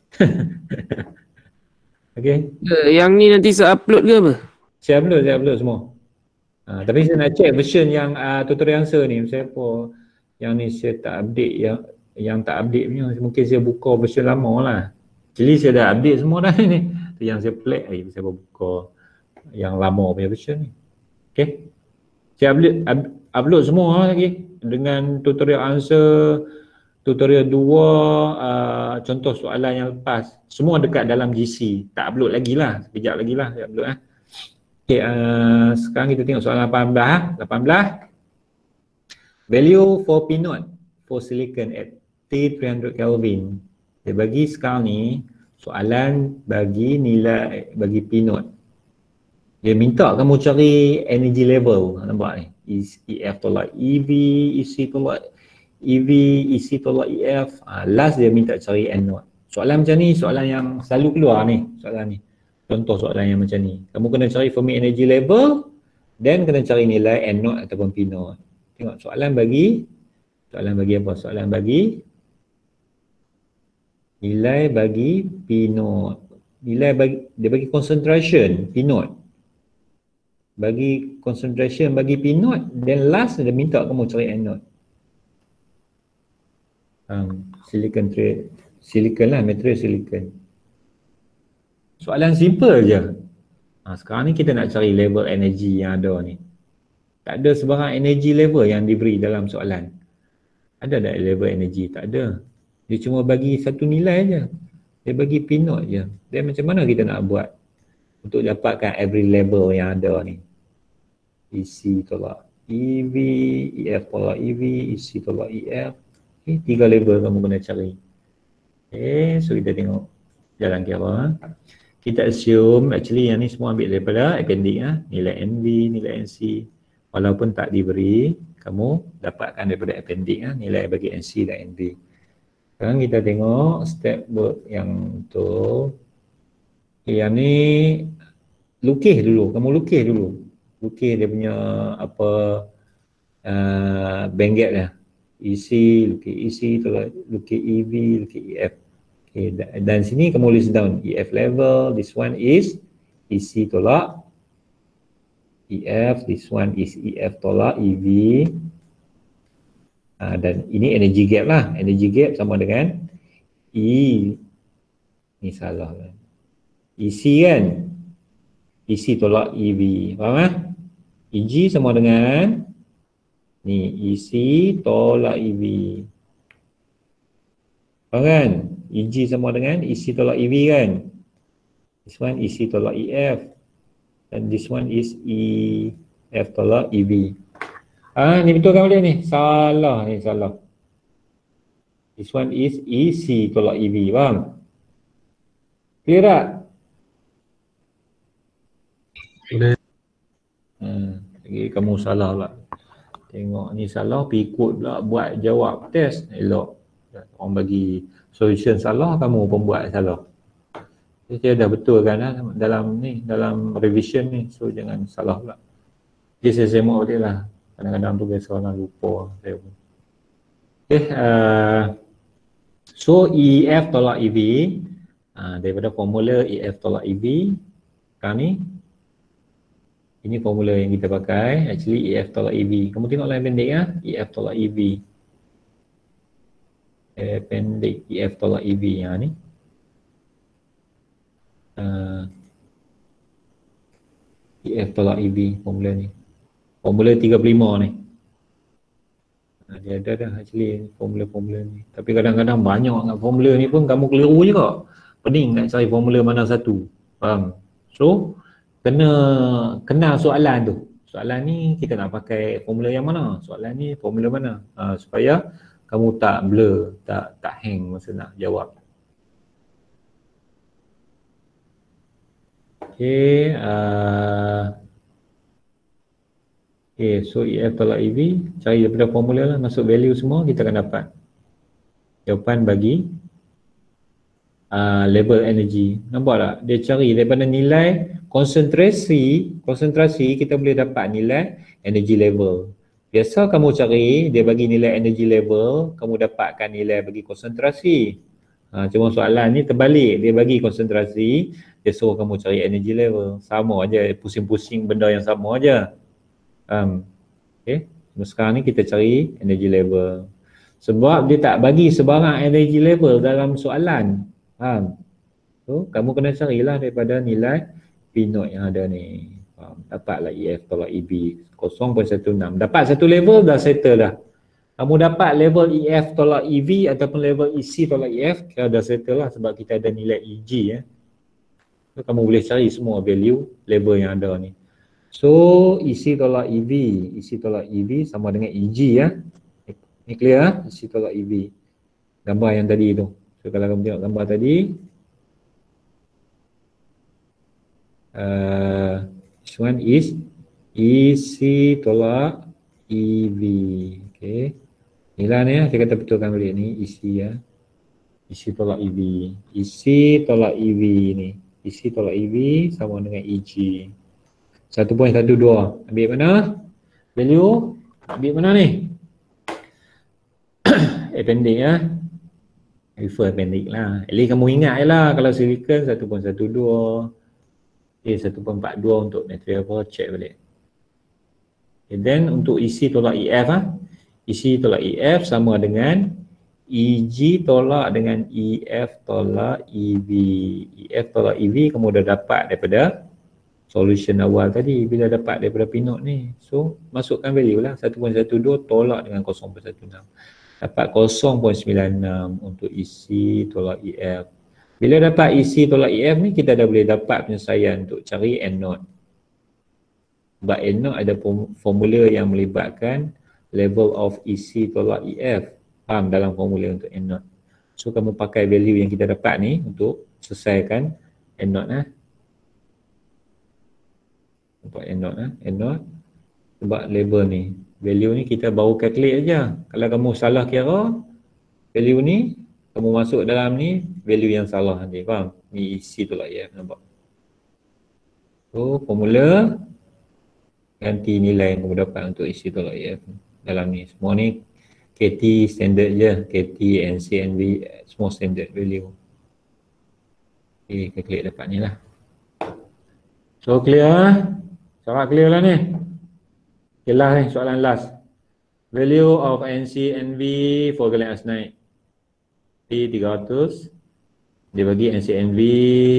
Speaker 1: Okay.
Speaker 3: Uh, yang ni nanti saya upload ke apa?
Speaker 1: Saya upload, saya upload semua. Ha, tapi saya nak check version yang uh, tutorial answer ni. Saya apa yang ni saya tak update, yang yang tak update punya. Mungkin saya buka version lama lah. Actually saya dah update semua dah ni. Tu yang saya play, eh, saya buka yang lama punya version ni. Okay. Saya upload, up, upload semua lagi dengan tutorial answer, tutorial dua, uh, contoh soalan yang lepas. Semua dekat dalam G C. Tak upload lagi lah. Sekejap lagi lah saya upload lah. Okay, uh, sekarang kita tengok soalan lapan belas. lapan belas. Value for P naught for silicon at T three hundred Kelvin. Dia bagi sekarang ni soalan bagi nilai bagi P naught. Dia minta kamu cari energy level. Nampak ni? E F tolak E V, E C tolak E V, E C tolak E F. Ha, last dia minta cari N naught. Soalan macam ni, soalan yang selalu keluar ni, soalan ni. Contoh soalan yang macam ni. Kamu kena cari Fermi energy level, then kena cari nilai N naught ataupun P naught. Tengok soalan bagi, soalan bagi apa? Soalan bagi nilai bagi P naught. Nilai bagi, dia bagi concentration P naught. Bagi concentration bagi P naught, then last dia minta kamu cari N naught. Um, silicon trade, silicon lah, material silicon. Soalan simple je. Ha, sekarang ni kita nak cari level energy yang ada ni. Tak ada sebarang energy level yang diberi dalam soalan. Ada tak level energy? Tak ada. Dia cuma bagi satu nilai je. Dia bagi P naught je. Dan macam mana kita nak buat untuk dapatkan every level yang ada ni? E C tolak E V, E F tolak E V, E C tolak E F. Okay, tiga level kamu kena cari. Okay, so kita tengok jalan kira. Kita assume actually yang ni semua ambil daripada appendix lah. Nilai N V, nilai N C. Walaupun tak diberi, kamu dapatkan daripada appendix lah, nilai bagi N C dan N V. Sekarang kita tengok step work yang tu. Okay, yang ni lukis dulu, kamu lukis dulu. Lukis dia punya apa uh, band gap dia. E C, lukis E C, lukis E V, lukis E F. Okay, dan sini kamu list down E F level, this one is E C tolak E F, this one is E F tolak E V. Uh, dan ini energy gap lah, energy gap sama dengan E, ni salah kan, E C kan, E C tolak E V, faham kan? E G sama dengan ni E C tolak E V, faham kan? E G sama dengan E C tolak E V kan? This one E C tolak E F, dan this one is E F tolak E V. Ah, ni betul kan boleh ni? Salah ni, salah. This one is E C tolak E V, faham? Clear tak?
Speaker 2: Boleh.
Speaker 1: Hmm, lagi kamu salah pula. Tengok ni salah, pergi ikut pula buat jawab test. Elok. Orang bagi solution salah, kamu pun buat salah. Jadi dah betul kan dalam ni, dalam revision ni. So jangan salah pula. Jadi saya semak balik lah. Kadang-kadang tu biasa orang lupa saya pun. Okay, uh, so E F tolak E V, uh, daripada formula E F tolak E V, sekarang ni ini formula yang kita pakai, actually E F tolak E V. Kamu tengok line pendek ya, E F tolak E V. Eh, pendek E F tolak E V yang ni. Uh, E F tolak E V formula ni. Formula tiga puluh lima ni. Uh, dia ada dah actually formula-formula ni. Tapi kadang-kadang banyak dengan formula ni pun kamu keliru juga. pening nak cari formula mana satu. Faham? So kena kenal soalan tu. Soalan ni kita nak pakai formula yang mana? Soalan ni formula mana? Ha, supaya kamu tak blur, tak tak hang masa nak jawab. Okay, uh, okay, so E F tolak E V, cari daripada formula lah, masuk value semua, kita akan dapat jawapan bagi uh, level energy. Nampak tak? Dia cari daripada nilai konsentrasi, konsentrasi kita boleh dapat nilai energy level. Biasa kamu cari, dia bagi nilai energy level, kamu dapatkan nilai bagi konsentrasi. Ha, cuma soalan ni terbalik, dia bagi konsentrasi, dia suruh kamu cari energy level. Sama aja, pusing-pusing benda yang sama aja. Um, okay. Sekarang ni kita cari energy level. Sebab dia tak bagi sebarang energy level dalam soalan. Faham? So, kamu kena carilah daripada nilai P naught yang ada ni. Faham? Dapatlah E F tolak E B kosong perpuluhan satu enam. Dapat satu level dah settle dah. Kamu dapat level E F tolak E V ataupun level E C tolak E F, kira dah settle lah sebab kita ada nilai E G ya. So, kamu boleh cari semua value level yang ada ni. So E C tolak E V, E C tolak E V sama dengan E G ya. Ni clear ah? E C tolak E V. Gambar yang tadi tu. So kalau kamu tengok gambar tadi, uh, this one is E C tolak E V. Okay. Inilah ni ya, saya kata betulkan balik ni E C ya. E C tolak E V. E C tolak E V ni. E C tolak E V sama dengan E G. satu perpuluhan satu dua. Ambil mana? Value. Ambil mana ni? Appendix ya. Refer appendix lah. At least kamu ingat je lah. Kalau silicon satu perpuluhan satu dua. Okay, satu perpuluhan empat dua untuk material apa? Check balik. Okay, then untuk E C tolak E F ah. E C tolak E F sama dengan E G tolak dengan E F tolak E V. E F tolak E V kamu dah dapat daripada solution awal tadi bila dapat daripada P naught ni. So masukkan value lah satu perpuluhan satu dua tolak dengan kosong perpuluhan satu enam. Dapat kosong perpuluhan sembilan enam untuk E C tolak E F. Bila dapat E C tolak E F ni kita dah boleh dapat penyelesaian untuk cari N naught. Sebab N naught ada formula yang melibatkan level of E C tolak E F. Faham dalam formula untuk N naught. So kamu pakai value yang kita dapat ni untuk selesaikan N naught lah. Untuk N naught lah. N naught sebab level ni. Value ni kita baru calculate aja. Kalau kamu salah kira value ni, kamu masuk dalam ni value yang salah nanti. Faham? Ni E C tolak E F nampak. So formula ganti nilai yang kamu dapat untuk E C tolak E F dalam ni. Semua ni K T standard je. K T, N C, N V semua standard value. Okay, calculate dapat ni lah. So clear? Cara clear lah ni. Okay lah ni soalan last. Value of N C, N V for gallium arsenide T tiga ratus. Dia bagi N C, N V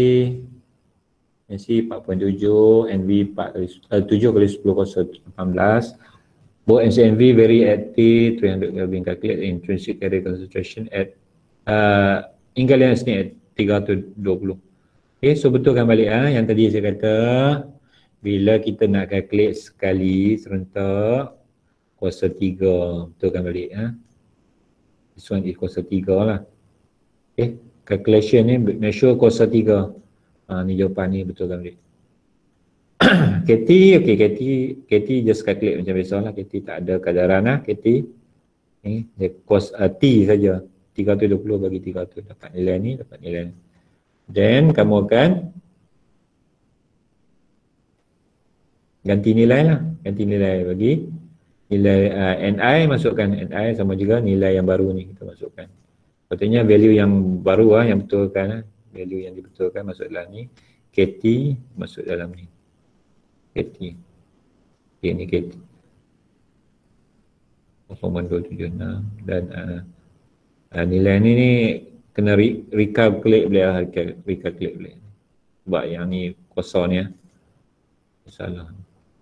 Speaker 1: N C empat perpuluhan tujuh, N V tujuh kali sepuluh kuasa lapan belas. Both N C, N V vary at T three hundred Kelvin. Calculate intrinsic carrier concentration at uh, in gallium arsenide at tiga ratus dua puluh. Okay, so betulkan balik ah yang tadi saya kata bila kita nak calculate sekali serentak kuasa tiga, betulkan balik ah. This one is kuasa tiga lah. Okay, calculation ni measure kuasa tiga. Ah, ni jawapan ni betulkan balik. K T, okay, K T, K T just calculate macam biasa lah. K T tak ada kadaran lah, K T. Ni, dia kuasa uh, T saja. tiga ratus dua puluh bagi tiga ratus dapat nilai ni, dapat nilai ni. Then kamu akan ganti nilai lah, ganti nilai bagi nilai uh, N I, masukkan N I sama juga nilai yang baru ni kita masukkan. Patutnya value yang baru lah, yang betulkan lah. Value yang dibetulkan masuk dalam ni. K T masuk dalam ni. K T. Okay, ni K T. kosong dua tujuh enam dan uh, uh, nilai ni ni kena re recalculate boleh lah, recalculate boleh. Sebab yang ni kosong ni ya. Salah.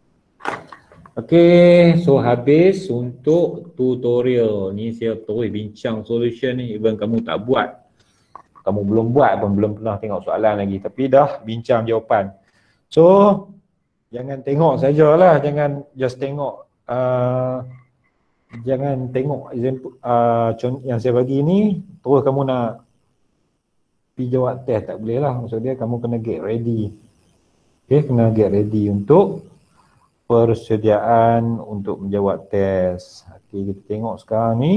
Speaker 1: Okay, so habis untuk tutorial ni. Saya terus bincang solution ni, even kamu tak buat kamu belum buat pun, belum pernah tengok soalan lagi, tapi dah bincang jawapan. So jangan tengok sajalah, jangan just tengok uh, jangan tengok example uh, contoh yang saya bagi ni terus kamu nak pergi jawab test, tak boleh lah. Maksud dia kamu kena get ready. Okay, kena get ready untuk persediaan untuk menjawab test. Okay, kita tengok sekarang ni.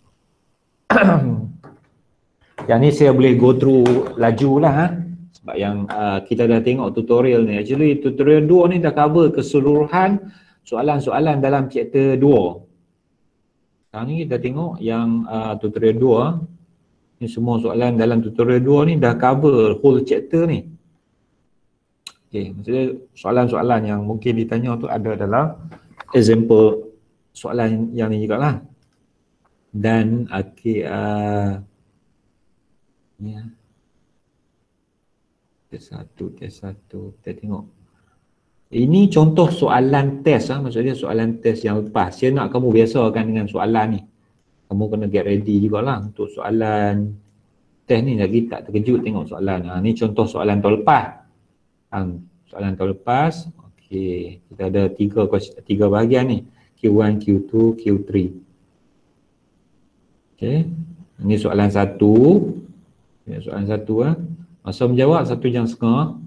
Speaker 1: Yang ni saya boleh go through laju lah ha? Sebab yang uh, kita dah tengok tutorial ni. Actually tutorial dua ni dah cover keseluruhan soalan-soalan dalam chapter dua. Sekarang ni kita tengok yang uh, tutorial dua. Ni semua soalan dalam tutorial dua ni dah cover whole chapter ni. Okay, maksudnya soalan-soalan yang mungkin ditanya tu ada dalam example soalan yang ni jugalah. Dan okay, uh, ya. Test satu, test satu, kita tengok. Ini contoh soalan test ah, maksudnya soalan test yang lepas. Saya nak kamu biasakan dengan soalan ni. Kamu kena get ready jugalah untuk soalan test ni, lagi tak terkejut tengok soalan. Ha, ni contoh soalan tahun lepas. Ha, soalan tahun lepas. Okey, kita ada tiga tiga bahagian ni. Q one, Q two, Q three. Okey. Ini soalan satu. Ini soalan satu ah. Masa menjawab satu jam setengah.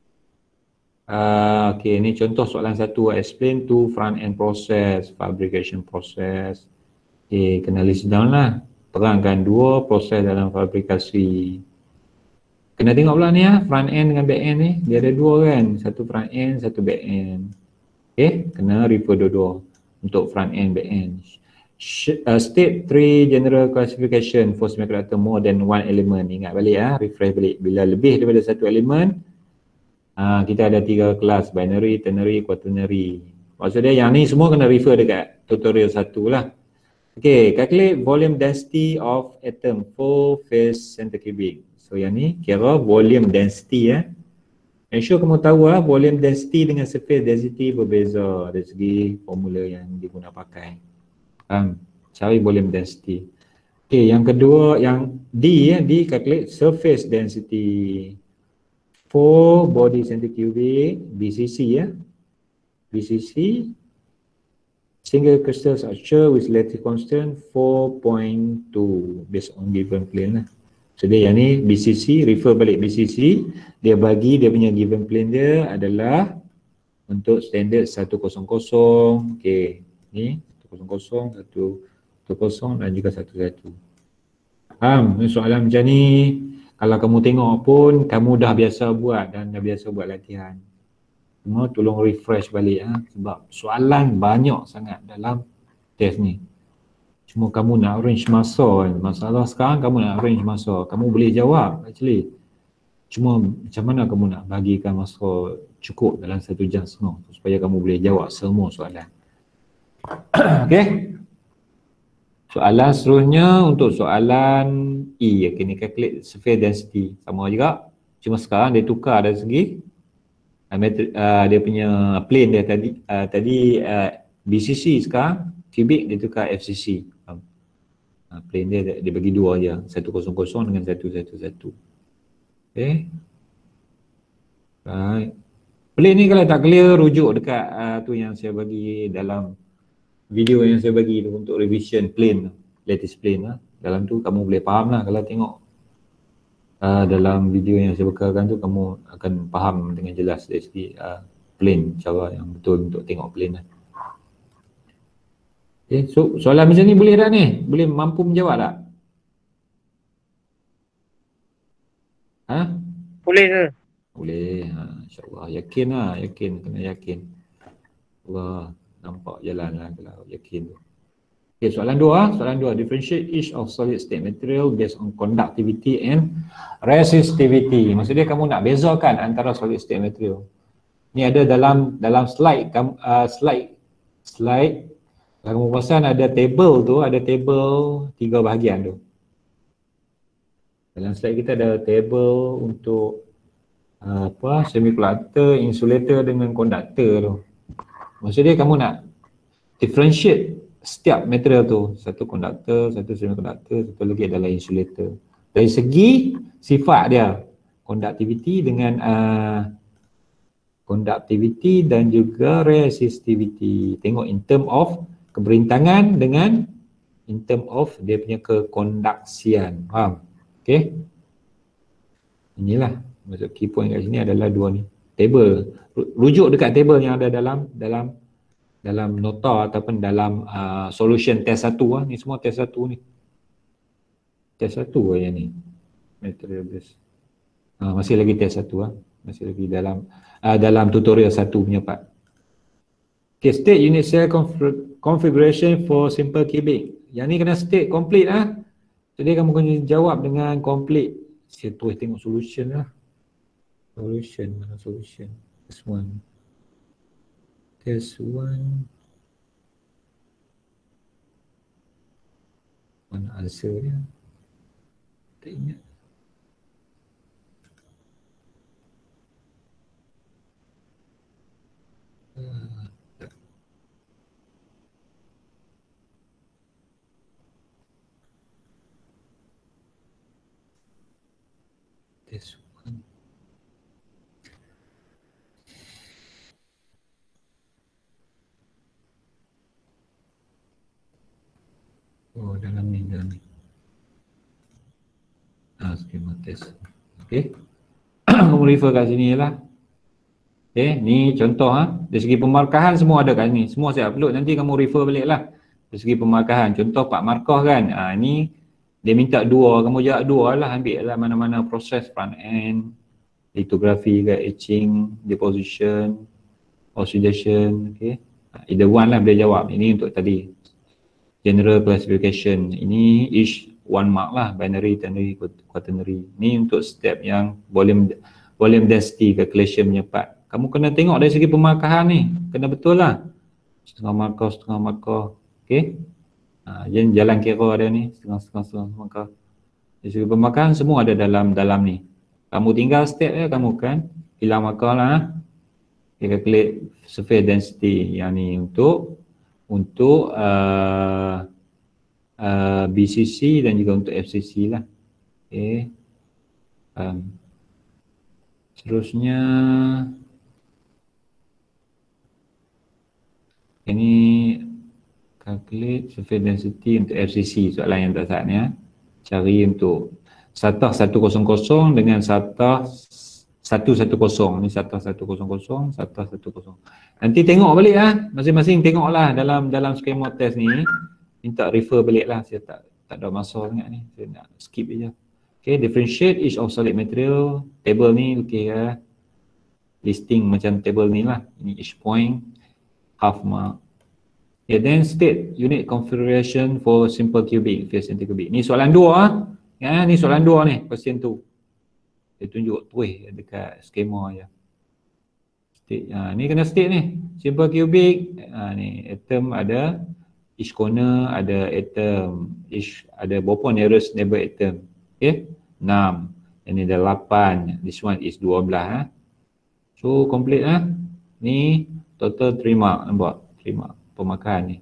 Speaker 1: Uh, Okey, ini contoh soalan satu. Explain to front end process, fabrication process. Okey, kena list down lah. Terangkan dua proses dalam fabrikasi. Kena tengok pula ni ya, front end dengan back end ni. Dia ada dua kan, satu front end, satu back end. Okey, kena refer dua-dua untuk front end, back end. Sh uh, state three general classification for semiconductor more than one element. Ingat balik ya, refresh balik. Bila lebih daripada satu elemen, uh, kita ada tiga kelas, binary, ternary, quaternary. Maksudnya yang ni semua kena refer dekat tutorial satu lah. Okay, calculate volume density of atom for phase center cubic. So yang ni kira volume density ya. Make sure kamu tahu lah volume density dengan surface density berbeza dari segi formula yang diguna pakai. Um, cari volume density. Okay, yang kedua yang D ya, D calculate surface density for body center cubic, B C C ya. B C C single crystal structure with lattice constant four point two based on given plane lah. So dia yang ni B C C, refer balik B C C, dia bagi dia punya given plane dia adalah untuk standard seratus, okey, ni seratus, seratus dan juga seratus. Faham? Ni soalan macam ni kalau kamu tengok pun kamu dah biasa buat dan dah biasa buat latihan. Cuma tolong refresh balik ha? Sebab soalan banyak sangat dalam test ni. Cuma kamu nak arrange masa kan. Masalah sekarang kamu nak arrange masa. Kamu boleh jawab actually. Cuma macam mana kamu nak bagikan masa cukup dalam satu jam setengah supaya kamu boleh jawab semua soalan. Okay. Soalan seterusnya untuk soalan E. Okay, ni calculate surface density. Sama juga. Cuma sekarang dia tukar dari segi Uh, uh, dia punya plane dia tadi uh, tadi uh, B C C, sekarang cubic dia tukar F C C. Uh, plane dia dia bagi dua aja, seratus dengan seratus. Okay. Right. Plane ni kalau tak clear rujuk dekat uh, tu yang saya bagi dalam video yang saya bagi tu untuk revision plane, lattice plane lah. Dalam tu kamu boleh faham lah kalau tengok Uh, dalam video yang saya bekalkan tu kamu akan faham dengan jelas dari segi uh, plane, cara yang betul untuk tengok plane lah. Okay, so soalan macam ni boleh tak ni? Boleh mampu menjawab tak? Ha?
Speaker 2: Boleh ke?
Speaker 1: Boleh, ha, insyaAllah. Yakin lah, yakin, kena yakin. Allah, nampak jalan lah kalau yakin tu. Okay, soalan dua, soalan dua. Differentiate each of solid state material based on conductivity and resistivity. Maksudnya kamu nak bezakan antara solid state material. Ni ada dalam dalam slide, uh, slide, slide. Kalau kamu perasan ada table tu, ada table tiga bahagian tu. Dalam slide kita ada table untuk uh, apa, semiconductor, insulator dengan conductor tu. Maksudnya kamu nak differentiate setiap material tu, satu conductor, satu semiconductor, satu lagi adalah insulator. Dari segi sifat dia, conductivity dengan uh, conductivity dan juga resistivity. Tengok in term of keberintangan dengan in term of dia punya kekondaksian. Faham? Okey. Inilah maksud key point kat sini adalah dua ni. Table. Rujuk dekat table yang ada dalam dalam dalam nota ataupun dalam uh, solution test satu lah. Ni semua test satu ni. Test satu lah yang ni. Material base. Uh, masih lagi test satu lah. Masih lagi dalam uh, dalam tutorial satu punya part. Okay, state unit cell configuration for simple cubic. Yang ni kena state complete ah. Jadi kamu kena jawab dengan complete. Saya terus tengok solution lah. Solution, mana solution? Test one. Test one. Mana answer dia? Tak ingat. Uh, Test one. Oh, dalam ni, dalam ni. Ah, skema test. Okey. Kamu refer kat sini lah. Okey, ni contoh ha. Dari segi pemarkahan semua ada kat sini. Semua saya upload, nanti kamu refer balik lah. Dari segi pemarkahan, contoh Pak Markah kan. Ah, ni dia minta dua, kamu jawab dua lah, ambil lah mana-mana proses front end, lithography ke, etching, deposition, oxidation, okay. Either one lah boleh jawab. Ini untuk tadi general classification. Ini each one mark lah, binary, ternary, quaternary. Ini untuk step yang volume volume density calculation punya part. Kamu kena tengok dari segi pemarkahan ni, kena betul lah. Setengah markah, setengah markah, okay. Ha, jalan kira ada ni, setengah-setengah setengah markah. Dari segi pemarkahan semua ada dalam dalam ni. Kamu tinggal step ya, kamu kan hilang markah lah. Okay, calculate surface density yang ni untuk untuk uh, uh, B C C dan juga untuk F C C lah. Okay. Um, seterusnya ini calculate surface density untuk F C C, soalan yang tak saatnya. Cari untuk satah seratus dengan satah seratus. Ni satah seratus, satah seratus. Nanti tengok balik lah, masing-masing tengok lah dalam dalam skema test ni. Minta refer balik lah, saya tak tak ada masa sangat ni, saya nak skip je. Okay, differentiate each of solid material. Table ni okay lah, listing macam table ni lah. Ini each point, half mark. Yeah, then state unit configuration for simple cubic, phase centicubic. Ni soalan dua ah. Ya, ni soalan dua ni, question tu. Dia tunjuk tuih dekat skema je. State, ha, ni kena state ni. Simple cubic, ha, ni atom ada, each corner ada atom, each ada berapa nearest neighbor atom. Okay, enam. Ini ada lapan. This one is dua belas. Ha. So complete ah. Ha. Ni total three mark, nampak? three mark pemarkahan ni.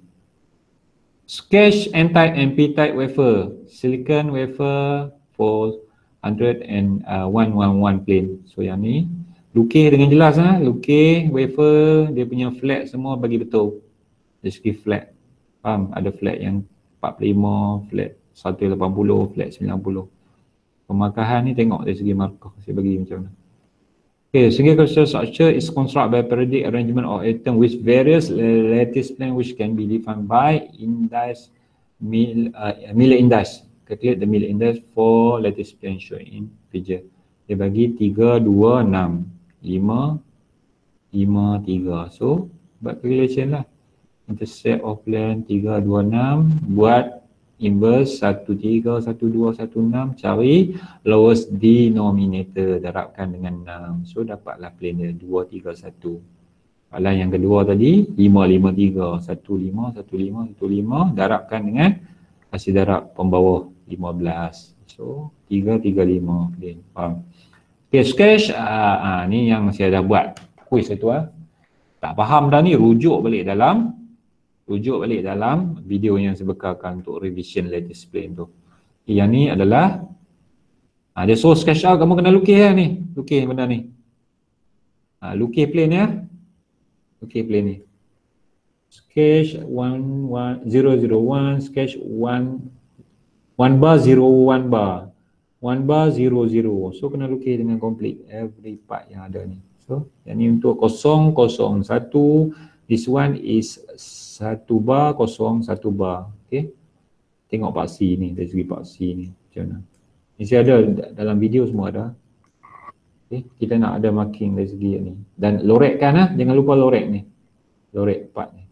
Speaker 1: Sketch N-type and P-type wafer, silicon wafer for one hundred and one hundred eleven plane. So yang ni lukis dengan jelas ah, ha? Lukis wafer dia punya flat semua bagi betul. Dari segi flat. Faham? Ada flat yang empat puluh lima, flat seratus lapan puluh, flat sembilan puluh. Pemarkahan ni tengok dari segi markah saya bagi macam mana. Okay, single crystal structure is constructed by periodic arrangement of atom with various lattice plane which can be defined by index Miller uh, Miller index. Calculate the Miller index for lattice plane shown in figure. Dia bagi tiga, dua, enam, lima, lima, tiga. So, buat calculation lah. Intercept of plane tiga, dua, enam, buat inverse satu, tiga, satu, dua, satu, enam, cari lowest denominator, darabkan dengan enam. So dapatlah plane dia dua, tiga, satu. Soalan yang kedua tadi lima, lima, tiga, satu, lima, satu, lima, satu, lima, darabkan dengan kasih darab pembawah lima belas. So tiga, tiga, lima plane. Faham? Okay, sketch uh, uh, ni yang saya dah buat kuis itu ah. Tak faham dah ni, rujuk balik dalam Rujuk balik dalam video yang saya bekalkan untuk revision lattice plane tu. Yang ni adalah Ha, dia suruh sketch out, kamu kena lukis lah ni. Lukis benda ni. Ha, lukis plane ya. Lukis plane ni. Sketch one one zero zero one, sketch one one bar zero one bar. One bar zero zero. So kena lukis dengan complete every part yang ada ni. So yang ni untuk kosong kosong satu. This one is satu bar kosong satu bar. Okay. Tengok paksi ni, dari segi paksi ni macam mana. Mesti ada dalam video, semua ada. Okay. Kita nak ada marking dari segi ni. Dan lorekkan lah, jangan lupa lorek ni. Lorek part ni.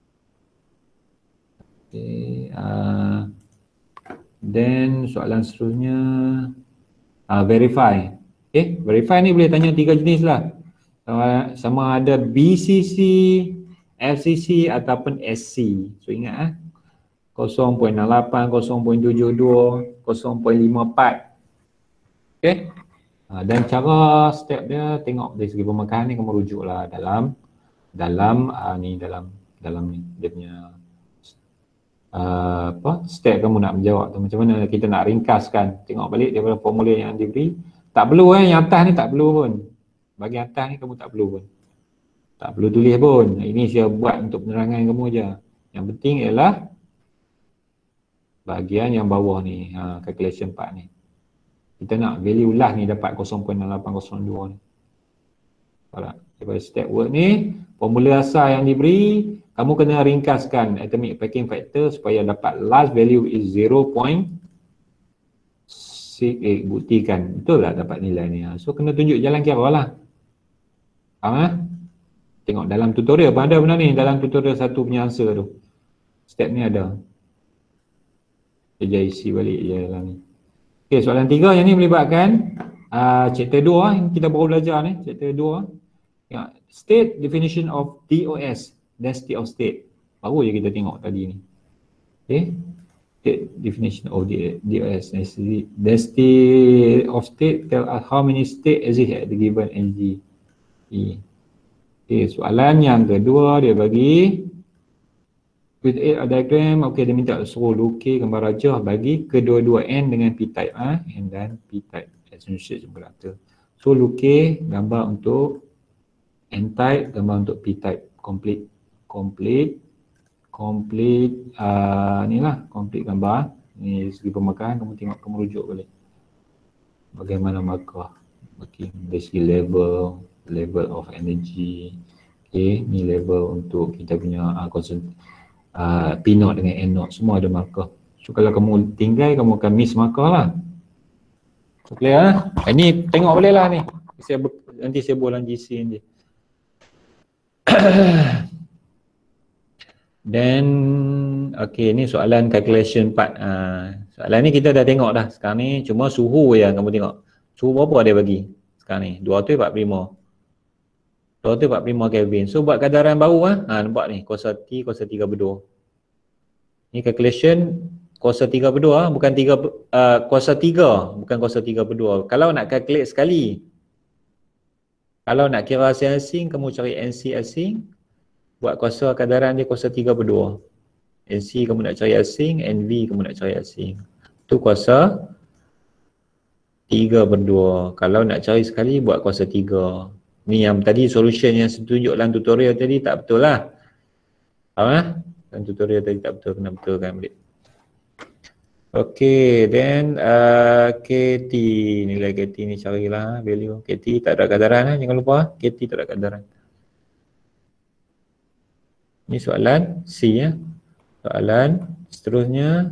Speaker 1: Okay. Uh, then soalan seterusnya uh, verify. Okay, verify ni boleh tanya tiga jenis lah. Sama, sama ada B C C, F C C ataupun S C. So ingat ah, kosong perpuluhan enam lapan, kosong perpuluhan tujuh dua, kosong perpuluhan lima empat. Okay. Uh, dan cara step dia, tengok dari segi pemekaran ni kamu rujuklah dalam dalam uh, ni dalam dalam ni dia punya uh, apa step kamu nak menjawab tu, macam mana kita nak ringkaskan. Tengok balik daripada formulir yang diberi. Tak perlu eh, yang atas ni tak perlu pun. Bagi atas ni kamu tak perlu pun. Tak perlu tulis pun. Ini saya buat untuk penerangan kamu je. Yang penting ialah bahagian yang bawah ni, ha, calculation part ni. Kita nak value lah ni dapat kosong perpuluhan enam lapan kosong dua ni. Alright. Daripada step work ni, formula asal yang diberi, kamu kena ringkaskan atomic packing factor supaya dapat last value is zero point six eight. Buktikan betul tak dapat nilai ni. So kena tunjuk jalan kira lah. Faham lah? Tengok dalam tutorial pun ada benda ni. Dalam tutorial satu punya answer tu, step ni ada. Dia isi balik je dalam ni. Okay, soalan tiga yang ni melibatkan uh, chapter dua yang kita baru belajar ni. Chapter dua. Ya, state definition of D O S, density of state. Baru je kita tengok tadi ni. Okay. State definition of D O S, density, density of state tell us how many state exist at the given energy E. Okay, soalan yang kedua dia bagi with a diagram. Okay, dia minta suruh lukis gambar rajah bagi kedua-dua N dengan P-type, ah, N dan P-type associated berata. So lukis gambar untuk N-type, gambar untuk P-type, complete complete complete uh, ni lah, complete gambar ni. Segi pemakaran kamu tengok, kamu rujuk balik bagaimana markah marking dari segi level level of energy. Okay, ni level untuk kita punya uh, uh, P naught dengan N naught, semua ada markah. So kalau kamu tinggal, kamu akan miss markah lah. So clear lah. Ini tengok boleh lah ni. Saya, nanti saya buat dalam G C ni. Then, okay, ni soalan calculation part. Uh, soalan ni kita dah tengok dah sekarang ni. Cuma suhu yang kamu tengok. Suhu berapa dia bagi sekarang ni? dua ratus empat puluh lima. dua ratus empat puluh lima Kelvin. So buat kadaran baru ah. Ha, nampak ni, kuasa T, kuasa tiga per dua. Ni calculation kuasa tiga per dua, bukan tiga uh, kuasa tiga, bukan kuasa tiga per dua. Kalau nak calculate sekali, kalau nak kira asing-asing, kamu cari N C asing, buat kuasa kadaran dia kuasa tiga per dua. N C kamu nak cari asing, N V kamu nak cari asing. Tu kuasa tiga per dua. Kalau nak cari sekali, buat kuasa tiga. Ni yang tadi solution yang saya tunjuk dalam tutorial tadi tak betul lah. Faham lah? Dalam tutorial tadi tak betul, kena betulkan balik. Okay, then uh, K T, nilai K T ni carilah value. K T tak ada kadaran, jangan lupa K T tak ada kadaran. Ni soalan C ya. Soalan seterusnya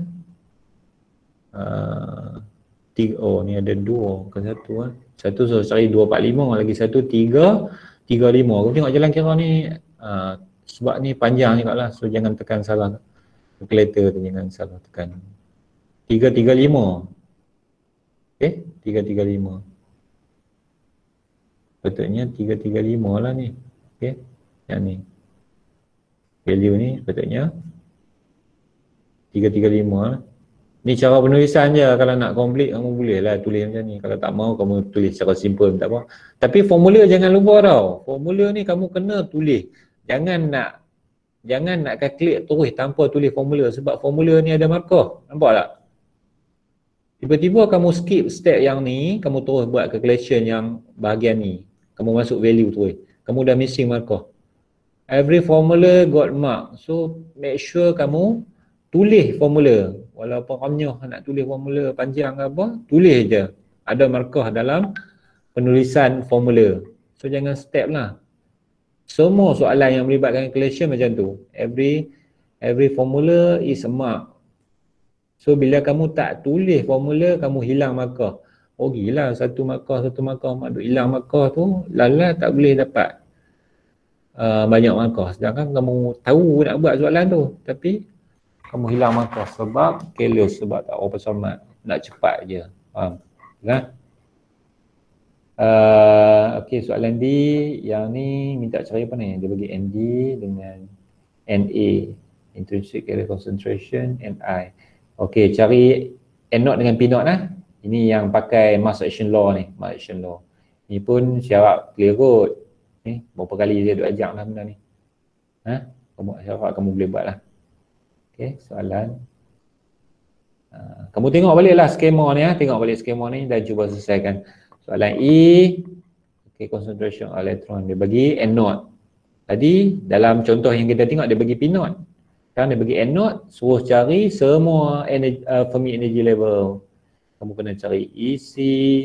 Speaker 1: uh, tiga, oh ni ada dua ke satu lah. Satu so cari dua empat lima, lagi satu tiga tiga lima. Kau tengok jalan kira ni uh, sebab ni panjang juga lah. So jangan tekan salah calculator tu, jangan salah tekan. Tiga tiga lima. Okay, tiga tiga lima. Betulnya tiga tiga lima lah ni. Okay, yang ni value ni betulnya tiga tiga lima lah. Ni cara penulisan je. Kalau nak complete kamu boleh lah tulis macam ni. Kalau tak mau kamu tulis secara simple tak apa. Tapi formula jangan lupa tau. Formula ni kamu kena tulis. Jangan nak jangan nak calculate terus tanpa tulis formula, sebab formula ni ada markah. Nampak tak? Tiba-tiba kamu skip step yang ni, kamu terus buat calculation yang bahagian ni. Kamu masuk value terus. Kamu dah missing markah. Every formula got mark. So make sure kamu tulis formula. Walaupun ramnyah nak tulis formula panjang ke apa, tulis je. Ada markah dalam penulisan formula. So jangan step lah. Semua soalan yang melibatkan calculation macam tu. Every every formula is a mark. So bila kamu tak tulis formula, kamu hilang markah. Oh gila, satu markah, satu markah, mak duk hilang markah tu, lala tak boleh dapat uh, banyak markah. Sedangkan kamu tahu nak buat soalan tu, tapi kamu hilang markah sebab careless, sebab tak apa pasal mat, nak cepat je. Faham? Kan? Uh, Okey, soalan D, yang ni minta cari apa ni? Dia bagi N D dengan N A, intrinsic carrier concentration, N I. Okey, cari N zero dengan P zero lah. Ini yang pakai mass action law ni, mass action law. Ni pun syarat clear kot. Ni berapa kali dia duk ajak lah benda ni. Ha? Kamu syarat kamu boleh buat lah. Okey, soalan. Uh, kamu tengok balik lah skema ni, ha? Tengok balik skema ni dan cuba selesaikan. Soalan E, okay, concentration of electron, dia bagi N zero. Tadi dalam contoh yang kita tengok dia bagi P zero. Sekarang dia bagi N zero, suruh cari semua energy, uh, Fermi energy level. Kamu kena cari E C,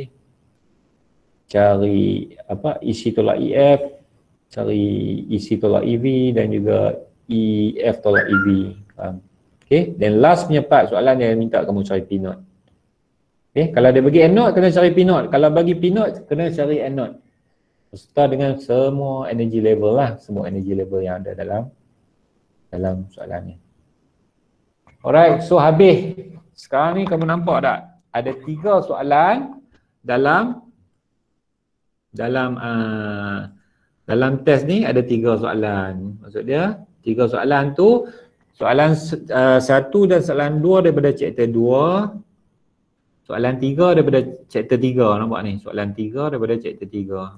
Speaker 1: cari apa E C tolak E F, cari E C tolak E V dan juga E F tolak E V. Um, okay, dan last punya part soalan dia minta kamu cari P zero. Okay, kalau dia bagi N zero, kena cari P zero. Kalau bagi P zero, kena cari N zero. Serta dengan semua energy level lah. Semua energy level yang ada dalam dalam soalan ni. Alright, so habis. Sekarang ni kamu nampak tak? Ada tiga soalan dalam dalam uh, dalam test ni ada tiga soalan. Maksud dia, tiga soalan tu, soalan uh, satu dan soalan dua daripada chapter dua. Soalan tiga daripada chapter tiga, nampak ni? Soalan tiga daripada chapter tiga.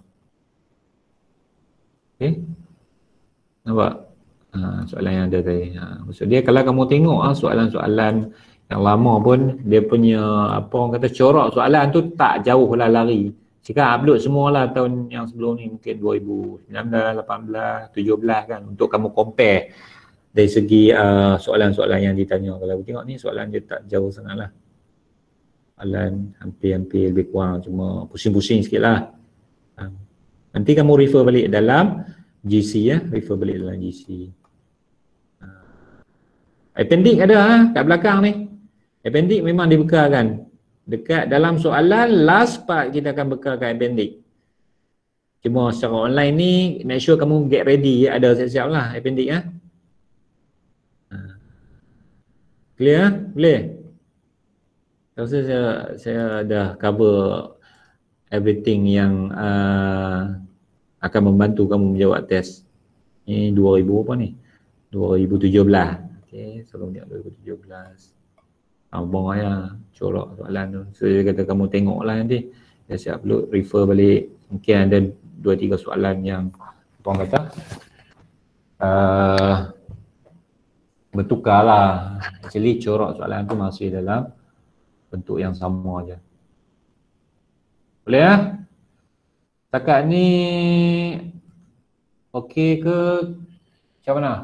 Speaker 1: Okay. Nampak? Ha, soalan yang ada tadi. Ha, maksud dia kalau kamu tengok ha, soalan-soalan yang lama pun, dia punya apa orang kata corak soalan tu tak jauh lah lari. Jika upload semualah tahun yang sebelum ni, mungkin dua ribu sembilan belas, lapan belas, tujuh belas kan, untuk kamu compare dari segi uh, soalan-soalan yang ditanya. Kalau kamu tengok ni soalan dia tak jauh sangat lah. Soalan hampir-hampir lebih kurang, cuma pusing-pusing sikit lah. Ha. Nanti kamu refer balik dalam G C ya, refer balik dalam G C. Ha. Appendix ada ha, kat belakang ni. Appendix memang dibekalkan. Dekat dalam soalan, last part kita akan bekalkan appendix. Cuma secara online ni, make sure kamu get ready ya, ada siap-siap lah appendix ya. Ha. Clear? Boleh? Saya rasa saya, saya dah cover everything yang uh, akan membantu kamu menjawab test. Ni dua ribu apa ni? dua ribu tujuh belas. Okey, sebelum ni dua ribu tujuh belas. Abang ayah corak soalan tu. So dia kata kamu tengoklah nanti. Dia siap upload, refer balik. Mungkin ada dua tiga soalan yang abang kata uh, bertukar lah. Actually corak soalan tu masih dalam bentuk yang sama aja. Boleh ya? Setakat ni okey ke? Macam mana?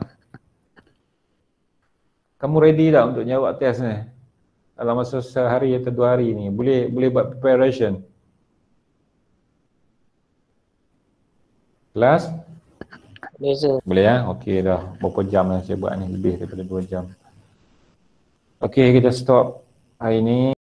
Speaker 1: Kamu ready tak untuk jawab test ni? Dalam masa sehari atau dua hari ni, boleh boleh buat preparation. Kelas?
Speaker 3: Boleh sir.
Speaker 1: Boleh ya? Okey dah. Berapa jam dah saya buat ni? Lebih daripada dua jam. Okey, kita stop hari ni.